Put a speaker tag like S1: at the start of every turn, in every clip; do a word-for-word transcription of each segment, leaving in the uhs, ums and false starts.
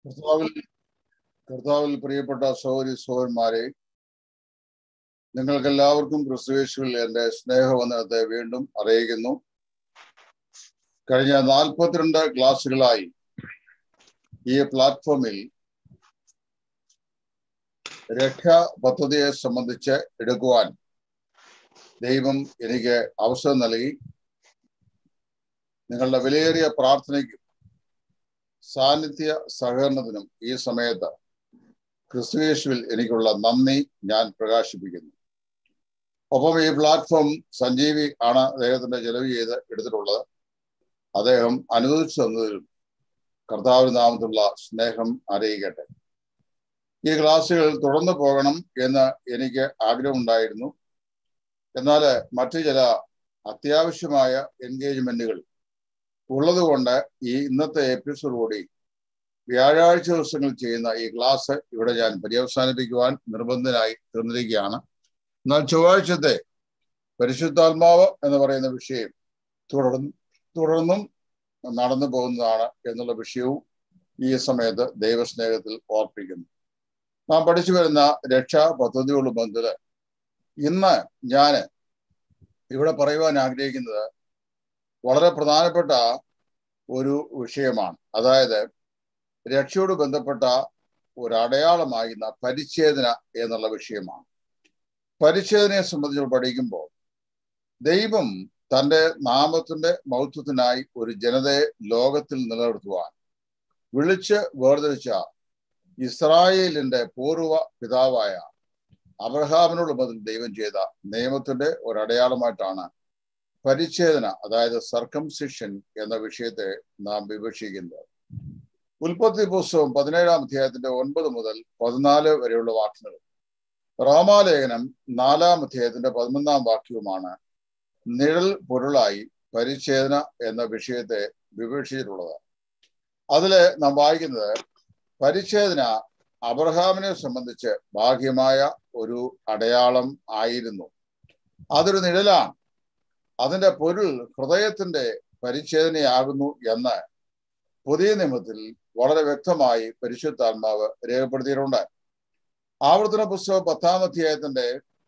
S1: കർത്താവിൽ കർത്താവിൽ പ്രിയപ്പെട്ട സഹോദരി സഹോദരന്മാരെ, നിങ്ങൾക്ക് എല്ലാവർക്കും ക്രിസ്തുയേശുവിൽ എൻ്റെ സ്നേഹവന്ദനത്തെ വീണ്ടും അറിയിക്കുന്നു. കഴിഞ്ഞ നാൽപ്പത്തിരണ്ട് ക്ലാസ്സുകളായി ഈ പ്ലാറ്റ്ഫോമിൽ രക്ഷാ പദ്ധതിയെ സംബന്ധിച്ച് എടുക്കുവാൻ ദൈവം എനിക്ക് അവസരം നൽകി. നിങ്ങളുടെ വിലയേറിയ പ്രാർത്ഥനയ്ക്കും സാന്നിധ്യ സഹകരണത്തിനും ഈ സമയത്ത് ക്രിസ്തുയേശുവിൽ എനിക്കുള്ള നന്ദി ഞാൻ പ്രകാശിപ്പിക്കുന്നു. ഒപ്പം ഈ പ്ലാറ്റ്ഫോം സഞ്ജീവി ആണ് അദ്ദേഹത്തിന്റെ ചെലവ് ചെയ്ത് എടുത്തിട്ടുള്ളത്. അദ്ദേഹം അനുവദിച്ചു തന്നതിലും കർത്താവിന്റെ നാമത്തിലുള്ള സ്നേഹം അറിയിക്കട്ടെ. ഈ ക്ലാസ്സുകൾ തുടർന്ന് പോകണം എന്ന് എനിക്ക് ആഗ്രഹമുണ്ടായിരുന്നു. എന്നാൽ മറ്റു ചില അത്യാവശ്യമായ എൻഗേജ്മെന്റുകൾ ഉള്ളതുകൊണ്ട് ഈ ഇന്നത്തെ എപ്പിസോഡ് കൂടി വ്യാഴാഴ്ച ദിവസങ്ങളിൽ ചെയ്യുന്ന ഈ ക്ലാസ് ഇവിടെ ഞാൻ പര്യവസാനിപ്പിക്കുവാൻ നിർബന്ധനായി തീർന്നിരിക്കുകയാണ്. എന്നാൽ ചൊവ്വാഴ്ചത്തെ പരിശുദ്ധാത്മാവ് എന്ന് പറയുന്ന വിഷയം തുടർന്ന് തുടർന്നും നടന്നു പോകുന്നതാണ് എന്നുള്ള വിഷയവും ഈ സമയത്ത് ദൈവസ്നേഹത്തിൽ ഓർപ്പിക്കുന്നു. നാം പഠിച്ചു വരുന്ന രക്ഷാ പദ്ധതിയോട് ബന്ധത്തിൽ ഇന്ന് ഞാൻ ഇവിടെ പറയുവാൻ ആഗ്രഹിക്കുന്നത് വളരെ പ്രധാനപ്പെട്ട ഒരു വിഷയമാണ്. അതായത് രക്ഷയോട് ബന്ധപ്പെട്ട ഒരു അടയാളമായിരുന്ന പരിച്ഛേദന എന്നുള്ള വിഷയമാണ്. പരിച്ഛേദനയെ സംബന്ധിച്ച് പഠിക്കുമ്പോൾ ദൈവം തൻ്റെ നാമത്തിന്റെ മഹത്വത്തിനായി ഒരു ജനതയെ ലോകത്തിൽ നിലനിർത്തുവാൻ വിളിച്ച് വേർതിരിച്ച ഇസ്രായേലിന്റെ പൂർവ്വ പിതാവായ അബ്രഹാമിനോട് ബന്ധം ദൈവം ചെയ്ത നിയമത്തിന്റെ ഒരടയാളമായിട്ടാണ് പരിച്ഛേദന, അതായത് സർക്കംസിഷൻ എന്ന വിഷയത്തെ നാം വിവക്ഷിക്കുന്നത്. ഉൽപ്പത്തി പുസ്തകം പതിനേഴാം അധ്യായത്തിന്റെ ഒൻപത് മുതൽ പതിനാല് വരെയുള്ള വാക്യങ്ങൾ, റോമാലേഖനം നാലാം അധ്യായത്തിന്റെ പതിനൊന്നാം വാക്യവുമാണ് നിഴൽ പൊരുളായി പരിച്ഛേദന എന്ന വിഷയത്തെ വിവക്ഷിച്ചിട്ടുള്ളത്. അതില് നാം വായിക്കുന്നത്, പരിച്ഛേദന അബ്രഹാമിനെ സംബന്ധിച്ച് ബാഹ്യമായ ഒരു അടയാളം ആയിരുന്നു. അതൊരു നിഴലാണ്. അതിന്റെ പൊരുൾ ഹൃദയത്തിന്റെ പരിച്ഛേദനയാകുന്നു എന്ന് പുതിയ നിയമത്തിൽ വളരെ വ്യക്തമായി പരിശുദ്ധാത്മാവ് രേഖപ്പെടുത്തിയിട്ടുണ്ട്. ആവർത്തന പുസ്തകം പത്താം അധ്യായത്തിന്റെ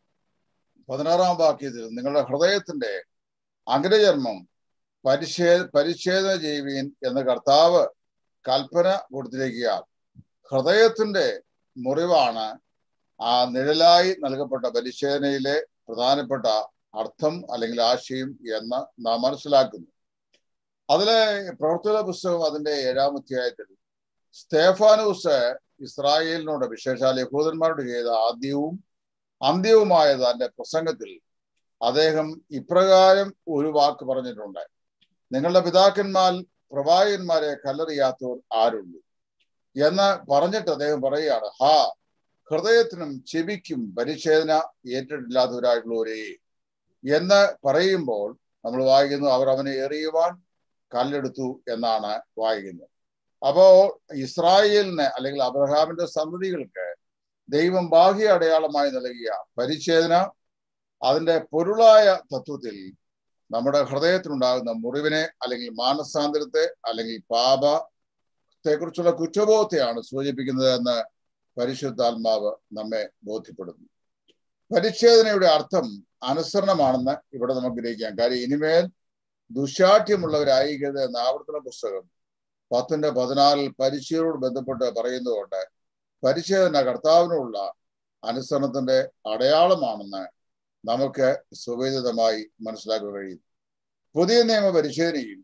S1: പതിനാറാം വാക്യത്തിൽ നിങ്ങളുടെ ഹൃദയത്തിന്റെ അഗ്രചർമ്മം പരിച്ഛേ പരിച്ഛേദന ചെയ്യുവീൻ എന്ന് കർത്താവ് കൽപ്പന കൊടുത്തിരിക്കുക. ഹൃദയത്തിന്റെ മുറിവാണ് ആ നിഴലായി നൽകപ്പെട്ട പരിച്ഛേദനയിലെ പ്രധാനപ്പെട്ട അർത്ഥം അല്ലെങ്കിൽ ആശയം എന്ന് നാം മനസ്സിലാക്കുന്നു. അതിലെ പ്രവർത്തന പുസ്തകം അതിന്റെ ഏഴാം അധ്യായത്തിൽ സ്തേഫാനോസ് ഇസ്രായേലിനോട്, വിശേഷാൽ യഹൂദന്മാരോട് ചെയ്ത ആദ്യവും അന്ത്യവുമായ തന്റെ പ്രസംഗത്തിൽ അദ്ദേഹം ഇപ്രകാരം ഒരു വാക്ക് പറഞ്ഞിട്ടുണ്ട്: നിങ്ങളുടെ പിതാക്കന്മാർ പ്രവാചകന്മാരെ കല്ലെറിയാത്തവർ ആരുള്ളൂ എന്ന് പറഞ്ഞിട്ട് അദ്ദേഹം പറയുകയാണ്, ഹാ, ഹൃദയത്തിനും ചെവിക്കും പരിച്ഛേദന ഏറ്റിട്ടില്ലാത്തവരായിട്ടുള്ളവരേ എന്ന് പറയുമ്പോൾ നമ്മൾ വായിക്കുന്നു, അവർ അവനെ എറിയുവാൻ കല്ലെടുത്തു എന്നാണ് വായിക്കുന്നത്. അപ്പോ ഇസ്രായേലിന് അല്ലെങ്കിൽ അബ്രഹാമിന്റെ സന്തതികൾക്ക് ദൈവം ബാഹ്യ അടയാളമായി നൽകിയ പരിച്ഛേദന അതിന്റെ പൊരുളായ തത്വത്തിൽ നമ്മുടെ ഹൃദയത്തിനുണ്ടാകുന്ന മുറിവിനെ അല്ലെങ്കിൽ മാനസാന്തരത്തെ അല്ലെങ്കിൽ പാപത്തെ കുറിച്ചുള്ള കുറ്റബോധത്തെയാണ് സൂചിപ്പിക്കുന്നത് എന്ന് പരിശുദ്ധാത്മാവ് നമ്മെ ബോധ്യപ്പെടുന്നു. പരിച്ഛേദനയുടെ അർത്ഥം അനുസരണമാണെന്ന് ഇവിടെ നമുക്ക് ഗ്രഹിക്കാം. കാര്യം ഇനിമേൽ ദുശാഠ്യമുള്ളവരായിരിക്കരുത് എന്ന ആവർത്തന പുസ്തകം പത്തിന്റെ പതിനാറിൽ പരിച്ഛേദനയോട് ബന്ധപ്പെട്ട് പറയുന്നതുകൊണ്ട് പരിച്ഛേദന കർത്താവിനുള്ള അനുസരണത്തിന്റെ അടയാളമാണെന്ന് നമുക്ക് സുവൈദിതമായി മനസ്സിലാക്കാൻ കഴിയും. പുതിയ നിയമ പരിച്ഛേദനയും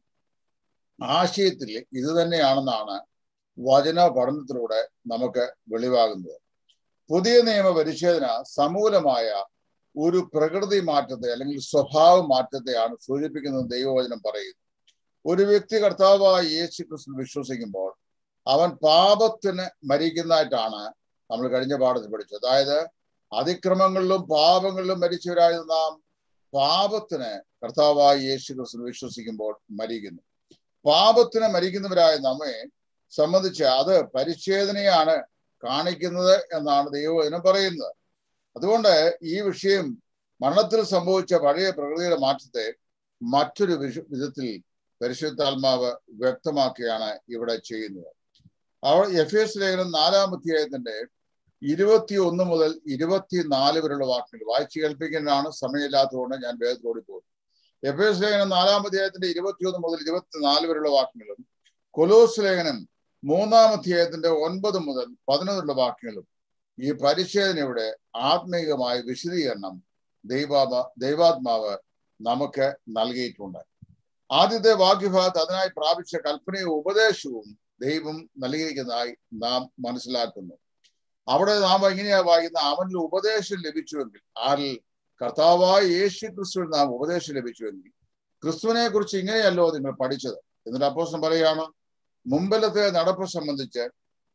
S1: ആശയത്തിൽ ഇത് തന്നെയാണെന്നാണ് വചന പഠനത്തിലൂടെ നമുക്ക് വെളിവാകുന്നത്. പുതിയ നിയമ പരിച്ഛേദന സമൂലമായ ഒരു പ്രകൃതി മാറ്റത്തെ അല്ലെങ്കിൽ സ്വഭാവ മാറ്റത്തെയാണ് സൂചിപ്പിക്കുന്നത്. ദൈവവചനം പറയുന്നു, ഒരു വ്യക്തി കർത്താവായ യേശു ക്രിസ്തു വിശ്വസിക്കുമ്പോൾ അവൻ പാപത്തിന് മരിക്കുന്നതായിട്ടാണ് നമ്മൾ കഴിഞ്ഞ പാഠത്തിൽ പഠിച്ചത്. അതായത് അതിക്രമങ്ങളിലും പാപങ്ങളിലും മരിച്ചവരായ നാം പാപത്തിന് കർത്താവായ യേശു ക്രിസ്തു വിശ്വസിക്കുമ്പോൾ മരിക്കുന്നു. പാപത്തിന് മരിക്കുന്നവരായ നമ്മെ സംബന്ധിച്ച് അത് പരിച്ഛേദനയാണ് കാണിക്കുന്നത് എന്നാണ് ദൈവവചനം പറയുന്നത്. അതുകൊണ്ട് ഈ വിഷയം മരണത്തിൽ സംഭവിച്ച പഴയ പ്രകൃതിയുടെ മാറ്റത്തെ മറ്റൊരു വിധത്തിൽ പരിശുദ്ധാത്മാവ് വ്യക്തമാക്കുകയാണ് ഇവിടെ ചെയ്യുന്നത്. അവർ എഫ് എസ് ലേഖനം നാലാം അധ്യായത്തിന്റെ ഇരുപത്തി ഒന്ന് മുതൽ ഇരുപത്തിനാല് വരെയുള്ള വാക്കുകൾ വായിച്ചു കേൾപ്പിക്കുന്നതാണ്. സമയമില്ലാത്തതുകൊണ്ട് ഞാൻ വേദത്തോടി പോകും. എഫ് എസ് ലേഖനം നാലാം അധ്യായത്തിന്റെ ഇരുപത്തിയൊന്ന് മുതൽ ഇരുപത്തിനാല് വരെയുള്ള വാക്കുകളും കൊലോസ് ലേഖനം മൂന്നാം അധ്യായത്തിന്റെ ഒൻപത് മുതൽ പതിനൊന്നുള്ള വാക്യങ്ങളും ഈ പരിച്ഛേദനയുടെ ആത്മീയമായ വിശദീകരണം ദൈവാത്മ ദൈവാത്മാവ് നമുക്ക് നൽകിയിട്ടുണ്ട്. ആദ്യത്തെ വാക്യഭാഗത്ത് അതിനായി പ്രാപിച്ച കൽപ്പനയും ഉപദേശവും ദൈവം നൽകിയിരിക്കുന്നതായി നാം മനസ്സിലാക്കുന്നു. അവിടെ നാം എങ്ങനെയാ വായിക്കുന്ന അവനിൽ ഉപദേശം ലഭിച്ചുവെങ്കിൽ, ആരിൽ കർത്താവായ യേശു ക്രിസ്തുവിൽ നാം ഉപദേശം ലഭിച്ചുവെങ്കിൽ ക്രിസ്തുവിനെ കുറിച്ച് ഇങ്ങനെയല്ലോ നിങ്ങൾ പഠിച്ചത്. എന്നിട്ട് അപ്പോസ്തലൻ പറയുകയാണ്, മുമ്പിലത്തെ നടപ്പ് സംബന്ധിച്ച്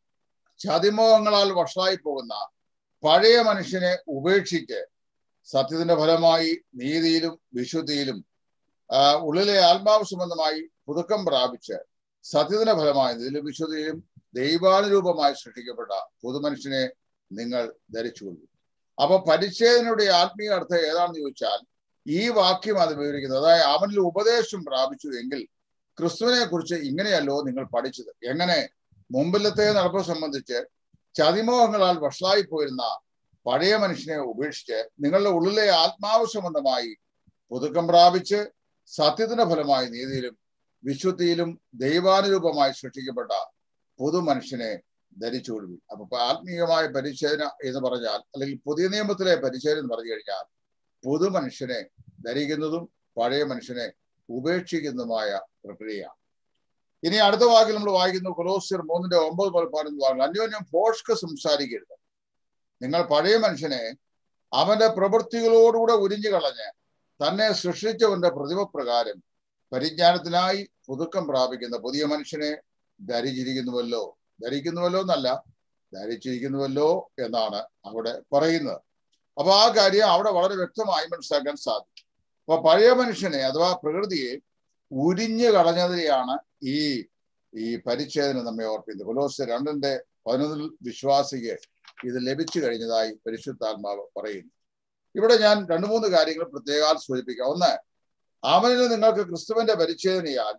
S1: ചതിമോഹങ്ങളാൽ വഷളായി പോകുന്ന പഴയ മനുഷ്യനെ ഉപേക്ഷിച്ച് സത്യത്തിന്റെ ഫലമായി നീതിയിലും വിശുദ്ധിയിലും ഉള്ളിലെ ആത്മാവ് സംബന്ധമായി പുതുക്കം പ്രാപിച്ച് സത്യത്തിന്റെ ഫലമായി നീതിയിലും വിശുദ്ധിയിലും ദൈവാനുരൂപമായി സൃഷ്ടിക്കപ്പെട്ട പുതുമനുഷ്യനെ നിങ്ങൾ ധരിച്ചുകൊള്ളു. അപ്പൊ പരിച്ഛേദനയുടെ ആത്മീയ അർത്ഥം ഏതാണെന്ന് ചോദിച്ചാൽ ഈ വാക്യം അത് വിവരിക്കുന്നത്, അതായത് അവനിൽ ഉപദേശം പ്രാപിച്ചു എങ്കിൽ ക്രിസ്തുവിനെ കുറിച്ച് ഇങ്ങനെയല്ലോ നിങ്ങൾ പഠിച്ചത്. എങ്ങനെ? മുമ്പിലത്തെ നടപ്പ് സംബന്ധിച്ച് ചതിമോഹങ്ങളാൽ വഷളായി പോയിരുന്ന പഴയ മനുഷ്യനെ ഉപേക്ഷിച്ച് നിങ്ങളുടെ ഉള്ളിലെ ആത്മാവ് സംബന്ധമായി പുതുക്കം പ്രാപിച്ച് സത്യത്തിന്റെ ഫലമായി നീതിയിലും വിശുദ്ധിയിലും ദൈവാനുരൂപമായി സൃഷ്ടിക്കപ്പെട്ട പുതു മനുഷ്യനെ ധരിച്ചുകൊള്ളുവിൻ. അപ്പൊ ആത്മീയമായ പരിച്ഛേദന എന്ന് പറഞ്ഞാൽ, അല്ലെങ്കിൽ പുതിയ നിയമത്തിലെ പരിച്ഛേദന എന്ന് പറഞ്ഞു കഴിഞ്ഞാൽ പുതു മനുഷ്യനെ ധരിക്കുന്നതും പഴയ മനുഷ്യനെ ഉപേക്ഷിക്കുന്നതുമായ പ്രക്രിയയാണ്. ഇനി അടുത്ത വാക്കിൽ നമ്മൾ വായിക്കുന്നു കൊലോസ്യർ മൂന്നിന്റെ ഒമ്പത് മുതൽ പതിനൊന്ന് വാക്കുകൾ. അന്യോന്യം ഭോഷ്ക് സംസാരിക്കരുത്. നിങ്ങൾ പഴയ മനുഷ്യനെ അവന്റെ പ്രവൃത്തികളോടുകൂടെ ഉരിഞ്ഞു കളഞ്ഞ് തന്നെ സൃഷ്ടിച്ചവന്റെ പ്രതിമപ്രകാരം പരിജ്ഞാനത്തിനായി പുതുക്കം പ്രാപിക്കുന്ന പുതിയ മനുഷ്യനെ ധരിച്ചിരിക്കുന്നുവല്ലോ. ധരിക്കുന്നുവല്ലോ എന്നല്ല, ധരിച്ചിരിക്കുന്നുവല്ലോ എന്നാണ് അവിടെ പറയുന്നത്. അപ്പൊ ആ കാര്യം അവിടെ വളരെ വ്യക്തമായി മനസ്സിലാക്കാൻ സാധിക്കും. അപ്പൊ പഴയ മനുഷ്യനെ അഥവാ പ്രകൃതിയെ ഉരിഞ്ഞു കളഞ്ഞതിനെയാണ് ഈ ഈ പരിച്ഛേദന നമ്മെ ഓർപ്പിക്കുന്നത്. കൊലോസ്യർ രണ്ടിന്റെ പതിനൊന്നിൽ വിശ്വാസിക്ക് ഇത് ലഭിച്ചു കഴിഞ്ഞതായി പരിശുദ്ധാത്മാവ് പറയുന്നു. ഇവിടെ ഞാൻ രണ്ടു മൂന്ന് കാര്യങ്ങൾ പ്രത്യേകം സൂചിപ്പിക്കാം. ഒന്ന്, അവനിൽ നിങ്ങൾക്ക് ക്രിസ്തുവിന്റെ പരിച്ഛേദനയാൽ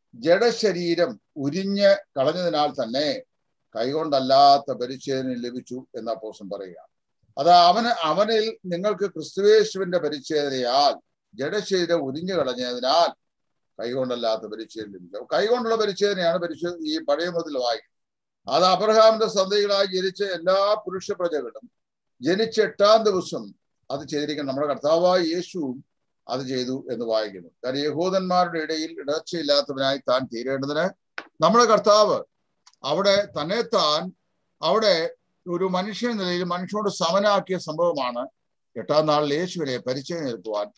S1: ജഡശരീരം ഉരിഞ്ഞ് കളഞ്ഞതിനാൽ തന്നെ കൈകൊണ്ടല്ലാത്ത പരിച്ഛേദന ലഭിച്ചു എന്ന് അപ്പോസ്തലൻ പറയുക. അത് അവന് അവനിൽ നിങ്ങൾക്ക് ക്രിസ്തുയേശുവിന്റെ പരിച്ഛേദനയാൽ ജഡശരീരം ഉരിഞ്ഞു കളഞ്ഞതിനാൽ കൈകൊണ്ടല്ലാത്ത പരിച്ഛേദന ലഭിച്ചു. കൈകൊണ്ടുള്ള പരിച്ഛേദനയാണ് പരിശു ഈ പഴയ മുതൽ വായിക്കുന്നത്. അത് അബ്രഹാമിന്റെ സന്തതികളായി ജനിച്ച എല്ലാ പുരുഷ പ്രജകളും ജനിച്ച എട്ടാം ദിവസം അത് ചെയ്തിരിക്കണം. നമ്മുടെ കർത്താവായ യേശുവും അത് ചെയ്തു എന്ന് വായിക്കുന്നു. കാരണം യഹൂദന്മാരുടെ ഇടയിൽ ഇടർച്ചയില്ലാത്തവനായി താൻ തീരേണ്ടതിന് നമ്മുടെ കർത്താവ് അവിടെ തന്നെ താൻ അവിടെ ഒരു മനുഷ്യ നിലയിൽ മനുഷ്യനോട് സമനാക്കിയ സംഭവമാണ് എട്ടാം നാളിൽ യേശുവിനെ പരിച്ഛേദന ഏൽക്കുവാൻ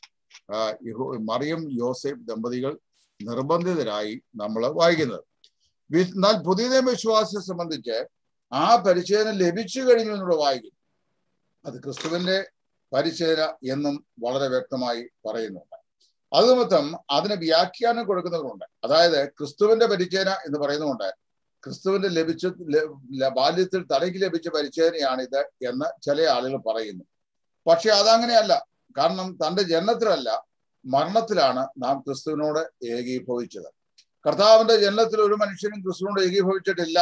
S1: മറിയം യോസേഫ് ദമ്പതികൾ നിർബന്ധിതരായി നമ്മൾ വായിക്കുന്നത്. എന്നാൽ പുതിയ നിയമ വിശ്വാസത്തെ സംബന്ധിച്ച് ആ പരിച്ഛേദന ലഭിച്ചു കഴിഞ്ഞു എന്നുള്ള വായിക്കുന്നു. അത് ക്രിസ്തുവിന്റെ പരിച്ഛേദന എന്നും വളരെ വ്യക്തമായി പറയുന്നുണ്ട്. അത് നിമിത്തം അതിന് വ്യാഖ്യാനം കൊടുക്കുന്നവരുണ്ട്. അതായത് ക്രിസ്തുവിന്റെ പരിച്ഛേദന എന്ന് പറയുന്നുണ്ട്, ക്രിസ്തുവിന്റെ ലഭിച്ച ബാല്യത്തിൽ തലയ്ക്ക് ലഭിച്ച പരിച്ഛേദനയാണിത് എന്ന് ചില ആളുകൾ പറയുന്നു. പക്ഷെ അതങ്ങനെയല്ല. കാരണം തന്റെ ജനനത്തിലല്ല, മരണത്തിലാണ് നാം ക്രിസ്തുവിനോട് ഏകീഭവിച്ചത്. കർത്താവിന്റെ ജനനത്തിൽ ഒരു മനുഷ്യനും ക്രിസ്തുവിനോട് ഏകീഭവിച്ചിട്ടില്ല.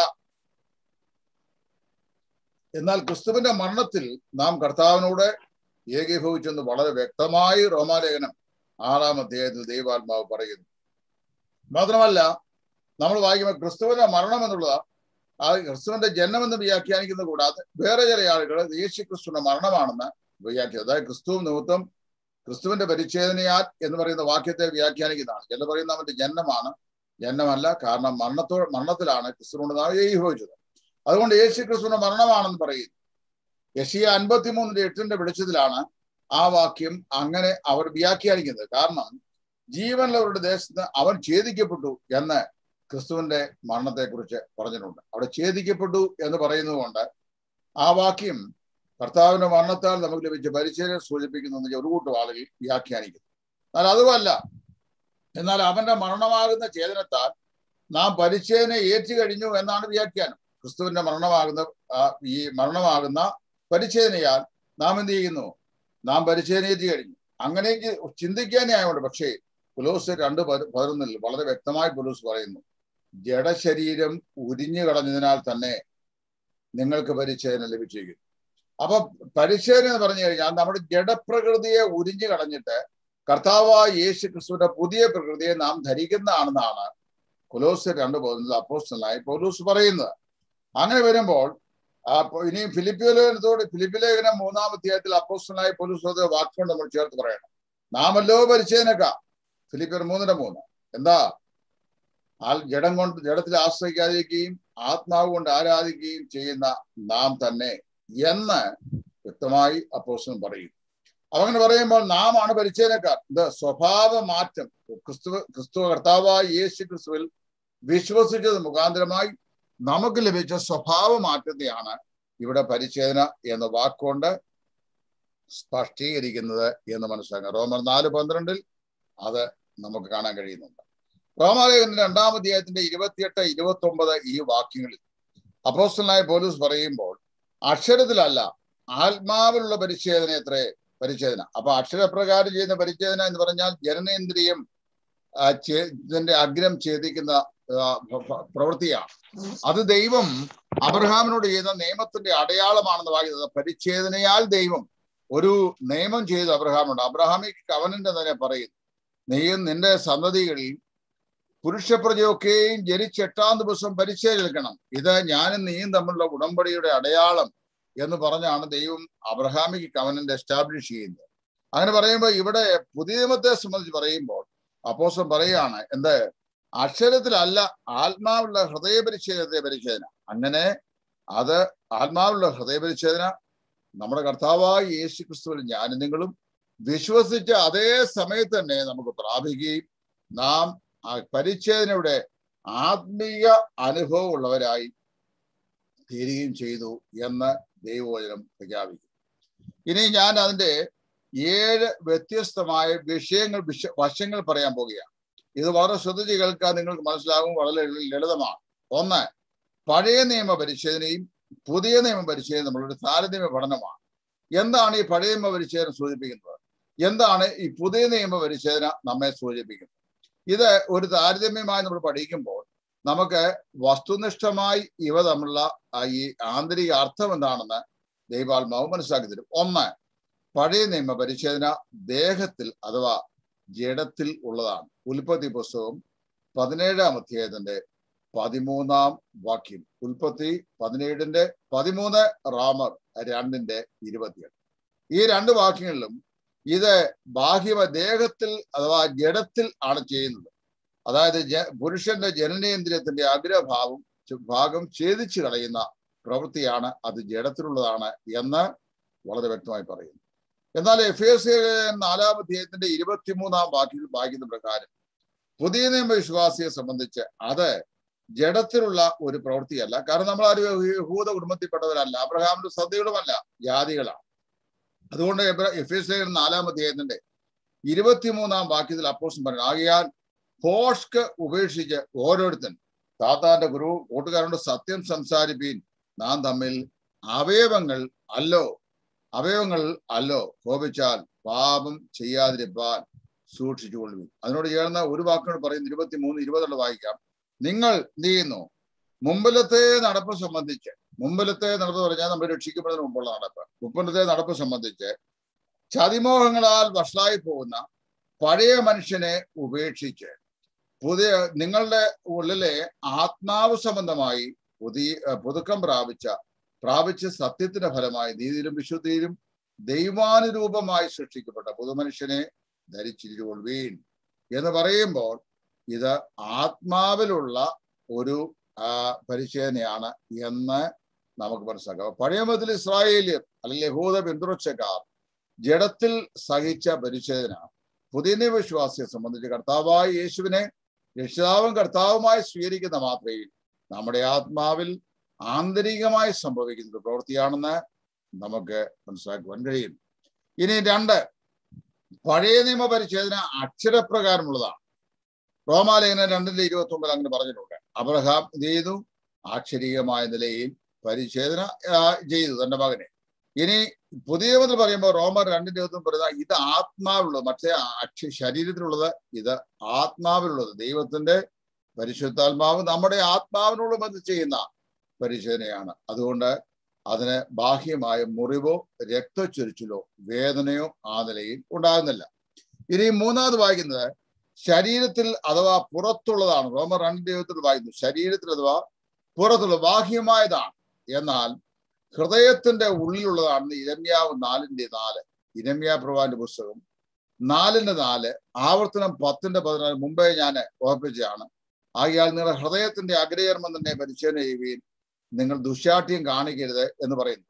S1: എന്നാൽ ക്രിസ്തുവിന്റെ മരണത്തിൽ നാം കർത്താവിനോട് ഏകീഭവിച്ചെന്ന് വളരെ വ്യക്തമായി റോമാലേഖനം ആറാം അധ്യായത്തിൽ ദൈവാത്മാവ് പറയുന്നു. മാത്രമല്ല, നമ്മൾ വായിക്കുമ്പോൾ ക്രിസ്തുവിന്റെ മരണം എന്നുള്ള ആ ക്രിസ്തുവിന്റെ ജനനമെന്ന് വ്യാഖ്യാനിക്കുന്ന കൂടാതെ വേറെ ചില ആളുകൾ യേശു ക്രിസ്തുവിന്റെ മരണമാണെന്ന് വ്യാഖ്യാനം, അതായത് ക്രിസ്തു നിമിത്തം ക്രിസ്തുവിന്റെ പരിച്ഛേദനയാൽ എന്ന് പറയുന്ന വാക്യത്തെ വ്യാഖ്യാനിക്കുന്നതാണ്. ചില പറയുന്ന അവന്റെ ജനനമാണ്. ജനനമല്ല, കാരണം മരണത്തോ മരണത്തിലാണ് ക്രിസ്തുവിനോട് നാം ഏകീഭവിച്ചത്. അതുകൊണ്ട് യേശു ക്രിസ്തുവിന്റെ മരണമാണെന്ന് പറയുന്നു. യെശയ്യാ അൻപത്തിമൂന്നിന്റെ എട്ടിന്റെ വെളിച്ചത്തിലാണ് ആ വാക്യം അങ്ങനെ അവർ വ്യാഖ്യാനിക്കുന്നത്. കാരണം ജീവനുള്ളവരുടെ ദേശത്ത് അവൻ ഛേദിക്കപ്പെട്ടു എന്ന് ക്രിസ്തുവിന്റെ മരണത്തെ കുറിച്ച് പറഞ്ഞിട്ടുണ്ട്. അവിടെ ഛേദിക്കപ്പെട്ടു എന്ന് പറയുന്നത് കൊണ്ട് ആ വാക്യം കർത്താവിന്റെ മരണത്താൽ നമുക്ക് ലഭിച്ച പരിച്ഛേദന സൂചിപ്പിക്കുന്നു ഒരു കൂട്ടം ആളുകൾ വ്യാഖ്യാനിക്കുന്നു. എന്നാൽ അതുമല്ല. എന്നാൽ അവന്റെ മരണമാകുന്ന ഛേദനത്താൽ നാം പരിച്ഛേദന ഏറ്റു കഴിഞ്ഞു എന്നാണ് വ്യാഖ്യാനം. ക്രിസ്തുവിന്റെ മരണമാകുന്ന ഈ മരണമാകുന്ന പരിച്ഛേദനയാൽ നാം എന്ത് ചെയ്യുന്നു? നാം പരിച്ഛേദന ഏറ്റു കഴിഞ്ഞു. അങ്ങനെ ചിന്തിക്കാനേ ആയതുകൊണ്ട്. പക്ഷേ പൗലോസ് രണ്ട് പതിനൊന്നിൽ വളരെ വ്യക്തമായി പൗലോസ് പറയുന്നു, ജഡശരീരം ഉരിഞ്ഞു കളഞ്ഞതിനാൽ തന്നെ നിങ്ങൾക്ക് പരിച്ഛേദന ലഭിച്ചിരിക്കുന്നു. അപ്പൊ പരിച്ഛേദന എന്ന് പറഞ്ഞു കഴിഞ്ഞാൽ നമ്മുടെ ജഡപ്രകൃതിയെ ഉരിഞ്ഞു കളഞ്ഞിട്ട് കർത്താവായ യേശു ക്രിസ്തുവിന്റെ പുതിയ പ്രകൃതിയെ നാം ധരിക്കുന്നതാണെന്നാണ് കൊലോസ്യർ രണ്ട് പോകുന്നത് അപ്പോസ്തലനായ പൗലോസ് പറയുന്നത്. അങ്ങനെ വരുമ്പോൾ ഇനി ഫിലിപ്പി ലേഖനത്തോട് ഫിലിപ്പി ലേഖനം മൂന്നാം അധ്യായത്തിൽ അപ്പോസ്തലനായ പൗലോസ് വാക്കുകൊണ്ട് നമ്മൾ ചേർത്ത് പറയണം. നാമല്ലോ പരിച്ഛേദനക്കാർ. ഫിലിപ്പിയർ മൂന്നിന്റെ മൂന്ന്. എന്താ? ആ ജഡം കൊണ്ട് ജഡത്തിൽ ആശ്രയിക്കാതിരിക്കുകയും ആത്മാവ് കൊണ്ട് ആരാധിക്കുകയും ചെയ്യുന്ന നാം തന്നെ എന്ന് വ്യക്തമായി അപ്പോസ്തലൻ പറയും. അങ്ങനെ പറയുമ്പോൾ നാം ആണ് പരിച്ഛേദനക്കാർ. ഇത് സ്വഭാവ മാറ്റം ക്രിസ്തു ക്രിസ്തു കർത്താവായ യേശു ക്രിസ്തുവിൽ വിശ്വസിച്ചത് മുഖാന്തരമായി നമുക്ക് ലഭിച്ച സ്വഭാവ മാറ്റത്തെയാണ് ഇവിടെ പരിച്ഛേദന എന്ന വാക്കുകൊണ്ട് സ്പഷ്ടീകരിക്കുന്നത് എന്ന് മനസ്സിലാക്കാം. റോമർ നാല് പന്ത്രണ്ടിൽ അത് നമുക്ക് കാണാൻ കഴിയുന്നുണ്ട്. റോമാലേഖനം രണ്ടാം അധ്യായത്തിന്റെ ഇരുപത്തിയെട്ട് ഇരുപത്തി ഒമ്പത് ഈ വാക്യങ്ങളിൽ അപ്പോസ്തലനായ പൗലോസ് പറയുമ്പോൾ അക്ഷരത്തിലല്ല ആത്മാവിലുള്ള പരിച്ഛേദന എത്രേ പരിച്ഛേദന. അപ്പൊ അക്ഷരപ്രകാരം ചെയ്യുന്ന പരിച്ഛേദന എന്ന് പറഞ്ഞാൽ ജനനേന്ദ്രിയം ഇതിന്റെ അഗ്രം ഛേദിക്കുന്ന പ്രവൃത്തിയാണ്. അത് ദൈവം അബ്രഹാമിനോട് ചെയ്യുന്ന നിയമത്തിന്റെ അടയാളമാണെന്ന് വായിക്കുന്നത്. പരിച്ഛേദനയാൽ ദൈവം ഒരു നിയമം ചെയ്തു അബ്രഹാമിനോട്. അബ്രഹാമിക്ക് കവനന്റ് തന്നെ പറയുന്നു, നീയും നിന്റെ സന്തതികളിൽ പുരുഷപ്രജയൊക്കെയും ജനിച്ച് എട്ടാം ദിവസം പരിച്ഛേദിക്കണം, ഇത് ഞാനും നീയും തമ്മിലുള്ള ഉടമ്പടിയുടെ അടയാളം എന്ന് പറഞ്ഞാണ് ദൈവം അബ്രഹാമിക്ക് കവനന്റ് എസ്റ്റാബ്ലിഷ് ചെയ്യുന്നത്. അങ്ങനെ പറയുമ്പോൾ ഇവിടെ പുതിയ നിയമത്തെ സംബന്ധിച്ച് പറയുമ്പോൾ അപ്പോസ്തലൻ പറയുകയാണ്, എന്ത്? അക്ഷരത്തിലല്ല ആത്മാവുള്ള ഹൃദയപരിച്ഛേദത്തെ പരിച്ഛേദന. അങ്ങനെ അത് ആത്മാവുള്ള ഹൃദയപരിച്ഛേദന നമ്മുടെ കർത്താവായ യേശു ക്രിസ്തുവിൽ ഞാനും നിങ്ങളും വിശ്വസിച്ച അതേ സമയത്ത് തന്നെ നമുക്ക് പ്രാപിക്കുകയും നാം ആ പരിച്ഛേദനയുടെ ആത്മീയ അനുഭവം ഉള്ളവരായി തീരുകയും ചെയ്തു എന്ന് ദൈവവചനം പ്രഖ്യാപിക്കും. ഇനി ഞാൻ അതിന്റെ ഏഴ് വ്യത്യസ്തമായ വിഷയങ്ങൾ വിഷ വശങ്ങൾ പറയാൻ പോകുകയാണ്. ഇത് വളരെ ശ്രദ്ധിച്ച് കേൾക്കാൻ നിങ്ങൾക്ക് മനസ്സിലാകും. വളരെ ലളിതമാണ്. ഒന്ന്, പഴയ നിയമ പരിച്ഛേദനയും പുതിയ നിയമ പരിച്ഛേദനയും നമ്മളൊരു താരതമ്യ പഠനമാണ്. എന്താണ് ഈ പഴയ നിയമ പരിച്ഛേദന സൂചിപ്പിക്കുന്നത്? എന്താണ് ഈ പുതിയ നിയമ പരിച്ഛേദന നമ്മെ സൂചിപ്പിക്കുന്നത്? ഇത് ഒരു താരതമ്യമായി നമ്മൾ പഠിക്കുമ്പോൾ നമുക്ക് വസ്തുനിഷ്ഠമായി ഇവ തമ്മിലുള്ള ഈ ആന്തരിക അർത്ഥം എന്താണെന്ന് ദൈവാത്മാവ് മനസ്സിലാക്കി തരും. ഒന്ന്, പഴയ നിയമ പരിച്ഛേദന ദേഹത്തിൽ അഥവാ ജഡത്തിൽ ഉള്ളതാണ്. ഉൽപ്പത്തി പുസ്തകം പതിനേഴാം അധ്യായത്തിന്റെ പതിമൂന്നാം വാക്യം. ഉൽപ്പത്തി പതിനേഴിന്റെ പതിമൂന്ന്, റാമർ രണ്ടിന്റെ ഇരുപത്തിയെട്ട്. ഈ രണ്ട് വാക്യങ്ങളിലും ഇത് ബാഹ്യ ദേഹത്തിൽ അഥവാ ജഡത്തിൽ ആണ് ചെയ്യുന്നത്. അതായത് പുരുഷന്റെ ജനനേന്ദ്രിയത്തിന്റെ അഗ്രഭാവം ഭാഗം ഛേദിച്ചു കളയുന്ന പ്രവൃത്തിയാണ്, അത് ജഡത്തിലുള്ളതാണ് എന്ന് വളരെ വ്യക്തമായി പറയുന്നു. എന്നാൽ എഫേസ്യ നാലാം അധ്യായത്തിന്റെ ഇരുപത്തിമൂന്നാം വാക്യത്തിൽ വായിക്കുന്ന പ്രകാരം പുതിയ നിയമ വിശ്വാസിയെ സംബന്ധിച്ച് അത് ജഡത്തിലുള്ള ഒരു പ്രവൃത്തിയല്ല. കാരണം നമ്മൾ ആരും യഹൂദ കുടുംബത്തിൽപ്പെട്ടവരല്ല, അബ്രഹാമിന്റെ സന്തതികളുമല്ല, ജാതികളാണ്. അതുകൊണ്ട് എഫേസ്യ നാലാം അധ്യായത്തിന്റെ ഇരുപത്തിമൂന്നാം വാക്യത്തിൽ അപ്പോസ്തലൻ പറയുന്നു, ആകയാൽ ഭോഷ്ക് ഉപേക്ഷിച്ച് ഓരോരുത്തൻ താത്താന്റെ ഗുരു കൂട്ടുകാരോട് സത്യം സംസാരിപ്പീൻ, നാം തമ്മിൽ അവയവങ്ങൾ അല്ലോ അവയവങ്ങൾ അല്ലോ കോപിച്ചാൽ പാപം ചെയ്യാതിരിപ്പാൻ സൂക്ഷിച്ചുകൊള്ളുവിൻ. അതിനോട് ചേർന്ന ഒരു വാക്കിനോട് പറയുന്നു, ഇരുപത്തി മൂന്ന് ഇരുപതുള്ള വായിക്കാം. നിങ്ങൾ എന്ത് ചെയ്യുന്നു? മുമ്പിലത്തെ നടപ്പ് സംബന്ധിച്ച്, മുമ്പിലത്തെ നടപ്പ് പറഞ്ഞാൽ നമ്മൾ രക്ഷിക്കപ്പെടുന്നതിന് മുമ്പുള്ള നടപ്പ്, മുമ്പിലത്തെ നടപ്പ് സംബന്ധിച്ച് ചതിമോഹങ്ങളാൽ വഷളായി പോകുന്ന പഴയ മനുഷ്യനെ ഉപേക്ഷിച്ച് പുതിയ നിങ്ങളുടെ ഉള്ളിലെ ആത്മാവ് സംബന്ധമായി പുതിയ പുതുക്കം പ്രാപിച്ച പ്രാപിച്ച് സത്യത്തിന്റെ ഫലമായി നീതിയിലും വിശുദ്ധിയിലും ദൈവാനുരൂപമായി സൃഷ്ടിക്കപ്പെട്ട പുതുമനുഷ്യനെ ധരിച്ചിരിക്കൊള്ളുവീൻ എന്ന് പറയുമ്പോൾ ഇത് ആത്മാവിലുള്ള ഒരു പരിച്ഛേദനയാണ് എന്ന് നമുക്ക് മനസ്സിലാക്കാം. പഴയ നിയമത്തിൽ ഇസ്രായേലിയർ അല്ലെങ്കിൽ യഹൂദ പിന്തുടർച്ചക്കാർ ജഡത്തിൽ സഹിച്ച പരിച്ഛേദന പുതിയ നിയമവിശ്വാസിയെ സംബന്ധിച്ച് കർത്താവായ യേശുവിനെ രക്ഷിതാവും കർത്താവുമായി സ്വീകരിക്കുന്ന മാത്രയിൽ നമ്മുടെ ആത്മാവിൽ ആന്തരികമായി സംഭവിക്കുന്ന പ്രവൃത്തിയാണെന്ന് നമുക്ക് മനസ്സിലാക്കുവാൻ കഴിയും. ഇനി രണ്ട്, പഴയ നിയമ പരിച്ഛേദന അക്ഷരപ്രകാരമുള്ളതാണ്. റോമാലേഖനം രണ്ടിന്റെ ഇരുപത്തി ഒമ്പത് അങ്ങനെ പറഞ്ഞിട്ടുണ്ട്. അബ്രഹാം ഇത് ചെയ്തു, ആക്ഷരികമായ നിലയിൽ പരിച്ഛേദന ചെയ്തു തന്റെ മകനെ. ഇനി പുതിയ നിയമത്തിൽ പറയുമ്പോൾ റോമർ രണ്ടിന്റെ ഇരുപത്തി ഒമ്പത് പറയുന്നത് ഇത് ആത്മാവിലുള്ളത്, മറ്റേ അക്ഷ ശരീരത്തിലുള്ളത്, ഇത് ആത്മാവിലുള്ളത്, ദൈവത്തിന്റെ പരിശുദ്ധാത്മാവ് നമ്മുടെ ആത്മാവിനോട് ബന്ധിച്ച് ചെയ്യുന്ന പരിശോധനയാണ്. അതുകൊണ്ട് അതിന് ബാഹ്യമായ മുറിവോ രക്തച്ചൊരിച്ചിലോ വേദനയോ ആ നിലയിൽ ഉണ്ടാകുന്നില്ല. ഇനി മൂന്നാമത് വായിക്കുന്നത് ശരീരത്തിൽ അഥവാ പുറത്തുള്ളതാണ്. റോമർ രണ്ട് ഇരുപത്തിൽ വായിക്കുന്നു, ശരീരത്തിൽ അഥവാ പുറത്തുള്ള ബാഹ്യമായതാണ്, എന്നാൽ ഹൃദയത്തിന്റെ ഉള്ളിലുള്ളതാണെന്ന് ഇരമ്യാവ് നാലിന്റെ നാല്. ഇരമ്യാ പ്രവാചകന്റെ പുസ്തകം നാലിന്റെ നാല്, ആവർത്തനം പത്തിന്റെ പതിനാല് മുമ്പേ ഞാൻ ഓർപ്പിച്ചതാണ്. ആകയാൽ നിങ്ങളുടെ ഹൃദയത്തിന്റെ അഗ്രചർമ്മം തന്നെ പരിശോധന ചെയ്യുകയും നിങ്ങൾ ദുശ്ശാഠ്യം കാണിക്കരുത് എന്ന് പറയുന്നത്.